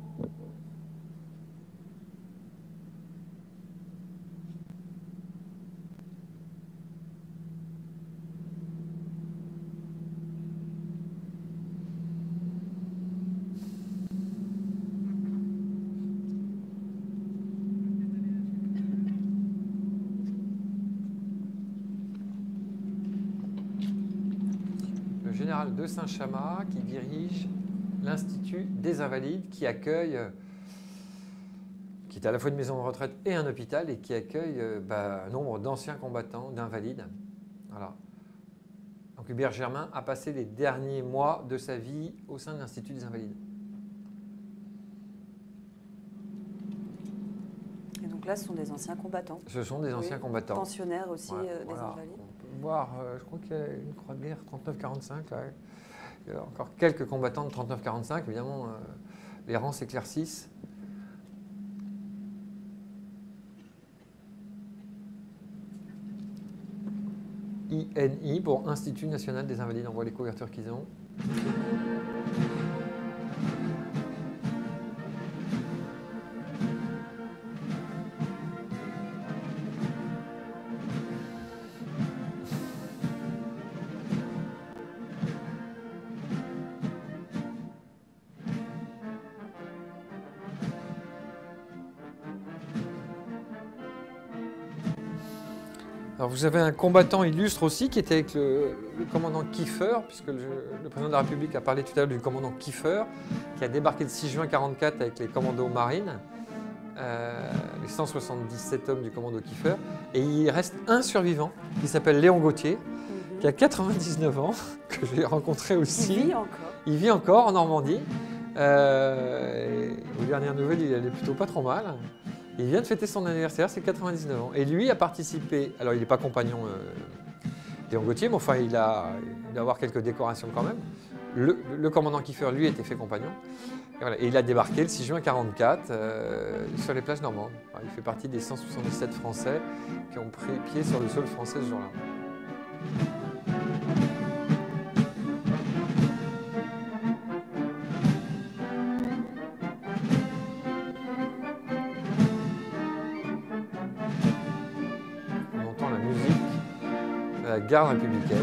Général de Saint-Chamas qui dirige l'Institut des Invalides qui accueille, qui est à la fois une maison de retraite et un hôpital et qui accueille un nombre d'anciens combattants, d'invalides. Voilà. Donc Hubert Germain a passé les derniers mois de sa vie au sein de l'Institut des Invalides. Et donc là, ce sont des anciens combattants. Ce sont des anciens combattants. Pensionnaires aussi voilà, des invalides. On peut voir, je crois qu'il y a une croix de guerre 39-45. Là. Il y a encore quelques combattants de 39-45. Évidemment, les rangs s'éclaircissent. INI pour Institut National des Invalides. On voit les couvertures qu'ils ont. Alors vous avez un combattant illustre aussi qui était avec le commandant Kieffer, puisque le président de la République a parlé tout à l'heure du commandant Kieffer, qui a débarqué le 6 juin 1944 avec les commandos marines, les 177 hommes du commando Kieffer. Et il reste un survivant qui s'appelle Léon Gauthier, qui a 99 ans, que j'ai rencontré aussi. Il vit encore. Il vit encore en Normandie. Aux dernières nouvelles, il allait plutôt pas trop mal. Il vient de fêter son anniversaire, c'est 99 ans. Et lui a participé, alors il n'est pas compagnon Léon Gauthier, mais enfin il doit avoir quelques décorations quand même. Le commandant Kieffer, lui, était fait compagnon. Et, voilà. Et il a débarqué le 6 juin 1944 sur les plages normandes. Enfin, il fait partie des 177 Français qui ont pris pied sur le sol français ce jour-là. La garde républicaine.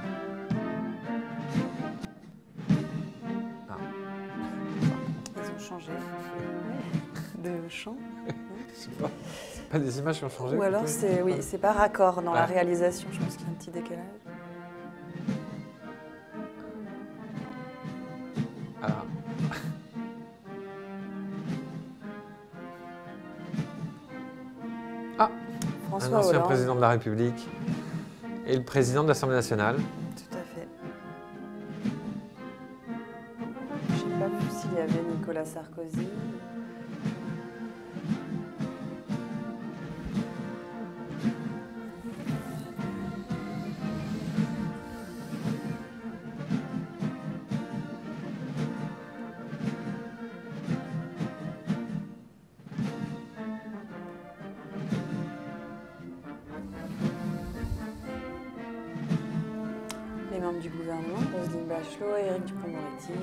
Ah. Ils ont changé de chant. Je sais pas. C'est pas des images qui ont changé. Ou alors c'est pas raccord dans la réalisation. Je pense qu'il y a un petit décalage. Alors. Ah, François un ancien Hollande. président de la République. Et le président de l'Assemblée nationale. Tout à fait. Je ne sais pas s'il y avait Nicolas Sarkozy. Les membres du gouvernement, Roselyne Bachelot et Éric Dupond-Moretti.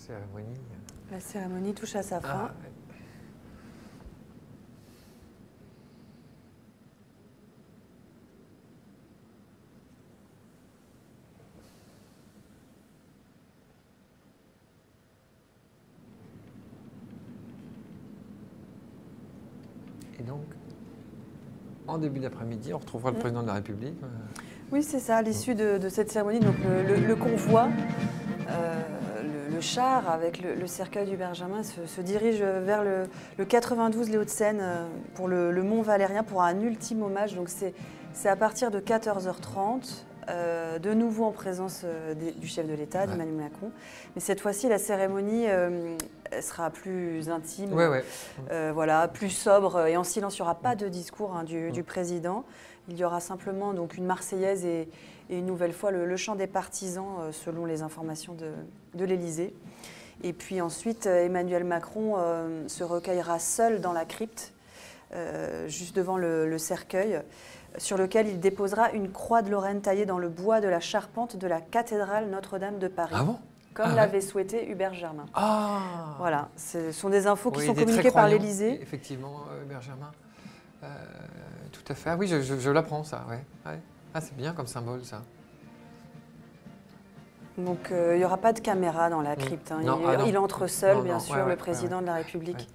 cérémonie. La cérémonie touche à sa fin. Et donc, en début d'après-midi, on retrouvera le président de la République. Oui, c'est ça. À l'issue de cette cérémonie, donc le convoi, le char avec le cercueil d'Hubert Germain se dirige vers le 92, les Hauts-de-Seine, pour le Mont Valérien, pour un ultime hommage. Donc c'est à partir de 14h30. De nouveau en présence du chef de l'État, d'Emmanuel Macron. Mais cette fois-ci, la cérémonie sera plus intime, voilà, plus sobre et en silence. Il n'y aura pas de discours du président. Il y aura simplement donc, une Marseillaise et une nouvelle fois le chant des partisans, selon les informations de l'Élysée. Et puis ensuite, Emmanuel Macron se recueillera seul dans la crypte, juste devant le cercueil, sur lequel il déposera une croix de Lorraine taillée dans le bois de la charpente de la cathédrale Notre-Dame de Paris. Ah bon? Comme l'avait souhaité Hubert Germain. Ah. Voilà, ce sont des infos qui sont communiquées par l'Élysée. Effectivement, Hubert Germain. Tout à fait. Ah oui, je l'apprends ça. Ouais. Ah, c'est bien comme symbole ça. Donc il n'y aura pas de caméra dans la crypte. Hein. Il entre seul, bien sûr, le président de la République.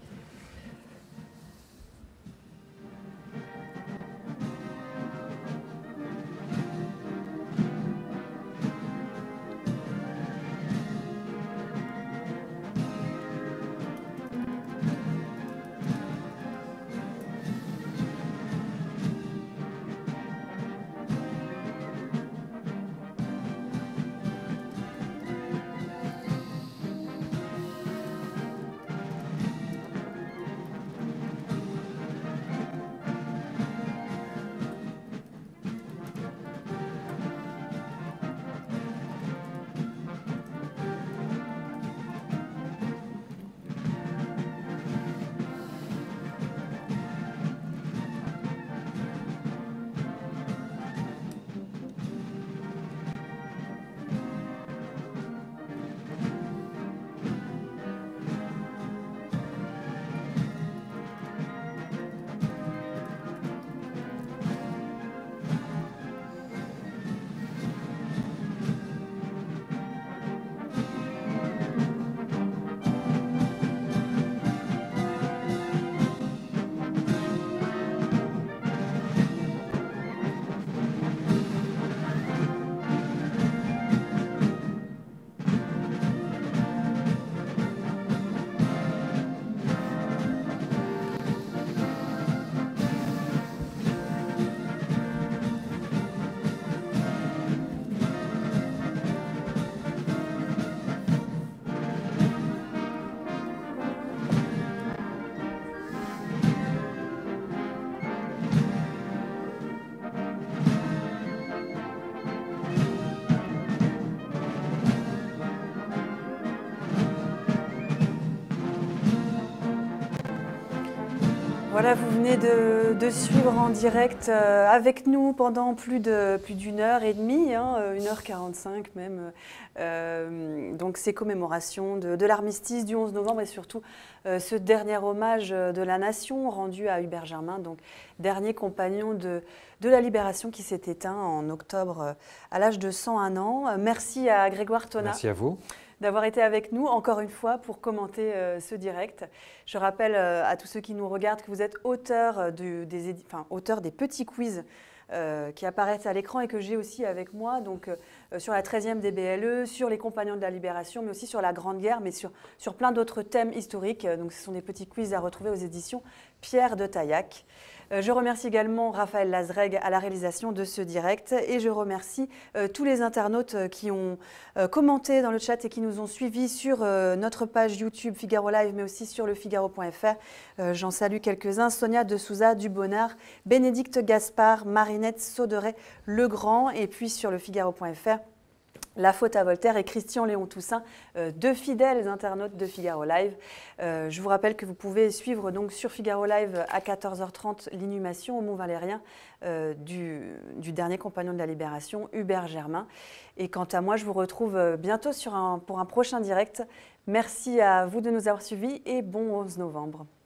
Voilà, vous venez de suivre en direct avec nous pendant plus d'une heure et demie, 1h45 même, donc ces commémorations de l'armistice du 11 novembre et surtout ce dernier hommage de la nation rendu à Hubert Germain, donc dernier compagnon de la Libération qui s'est éteint en octobre à l'âge de 101 ans. Merci à Grégoire Tonnat. Merci à vous. D'avoir été avec nous encore une fois pour commenter ce direct. Je rappelle à tous ceux qui nous regardent que vous êtes auteur des petits quiz qui apparaissent à l'écran et que j'ai aussi avec moi, donc sur la 13e DBLE, sur les compagnons de la Libération, mais aussi sur la Grande Guerre, mais sur plein d'autres thèmes historiques. Donc ce sont des petits quiz à retrouver aux éditions Pierre de Taillac. Je remercie également Raphaël Lazreg à la réalisation de ce direct et je remercie tous les internautes qui ont commenté dans le chat et qui nous ont suivis sur notre page YouTube Figaro Live, mais aussi sur lefigaro.fr. J'en salue quelques-uns: Sonia de Souza, Dubonard, Bénédicte Gaspard, Marinette Sauderet, Legrand, et puis sur lefigaro.fr. La faute à Voltaire et Christian Léon Toussaint, deux fidèles internautes de Figaro Live. Je vous rappelle que vous pouvez suivre donc sur Figaro Live à 14h30 l'inhumation au Mont-Valérien du dernier compagnon de la Libération, Hubert Germain. Et quant à moi, je vous retrouve bientôt pour un prochain direct. Merci à vous de nous avoir suivis et bon 11 novembre.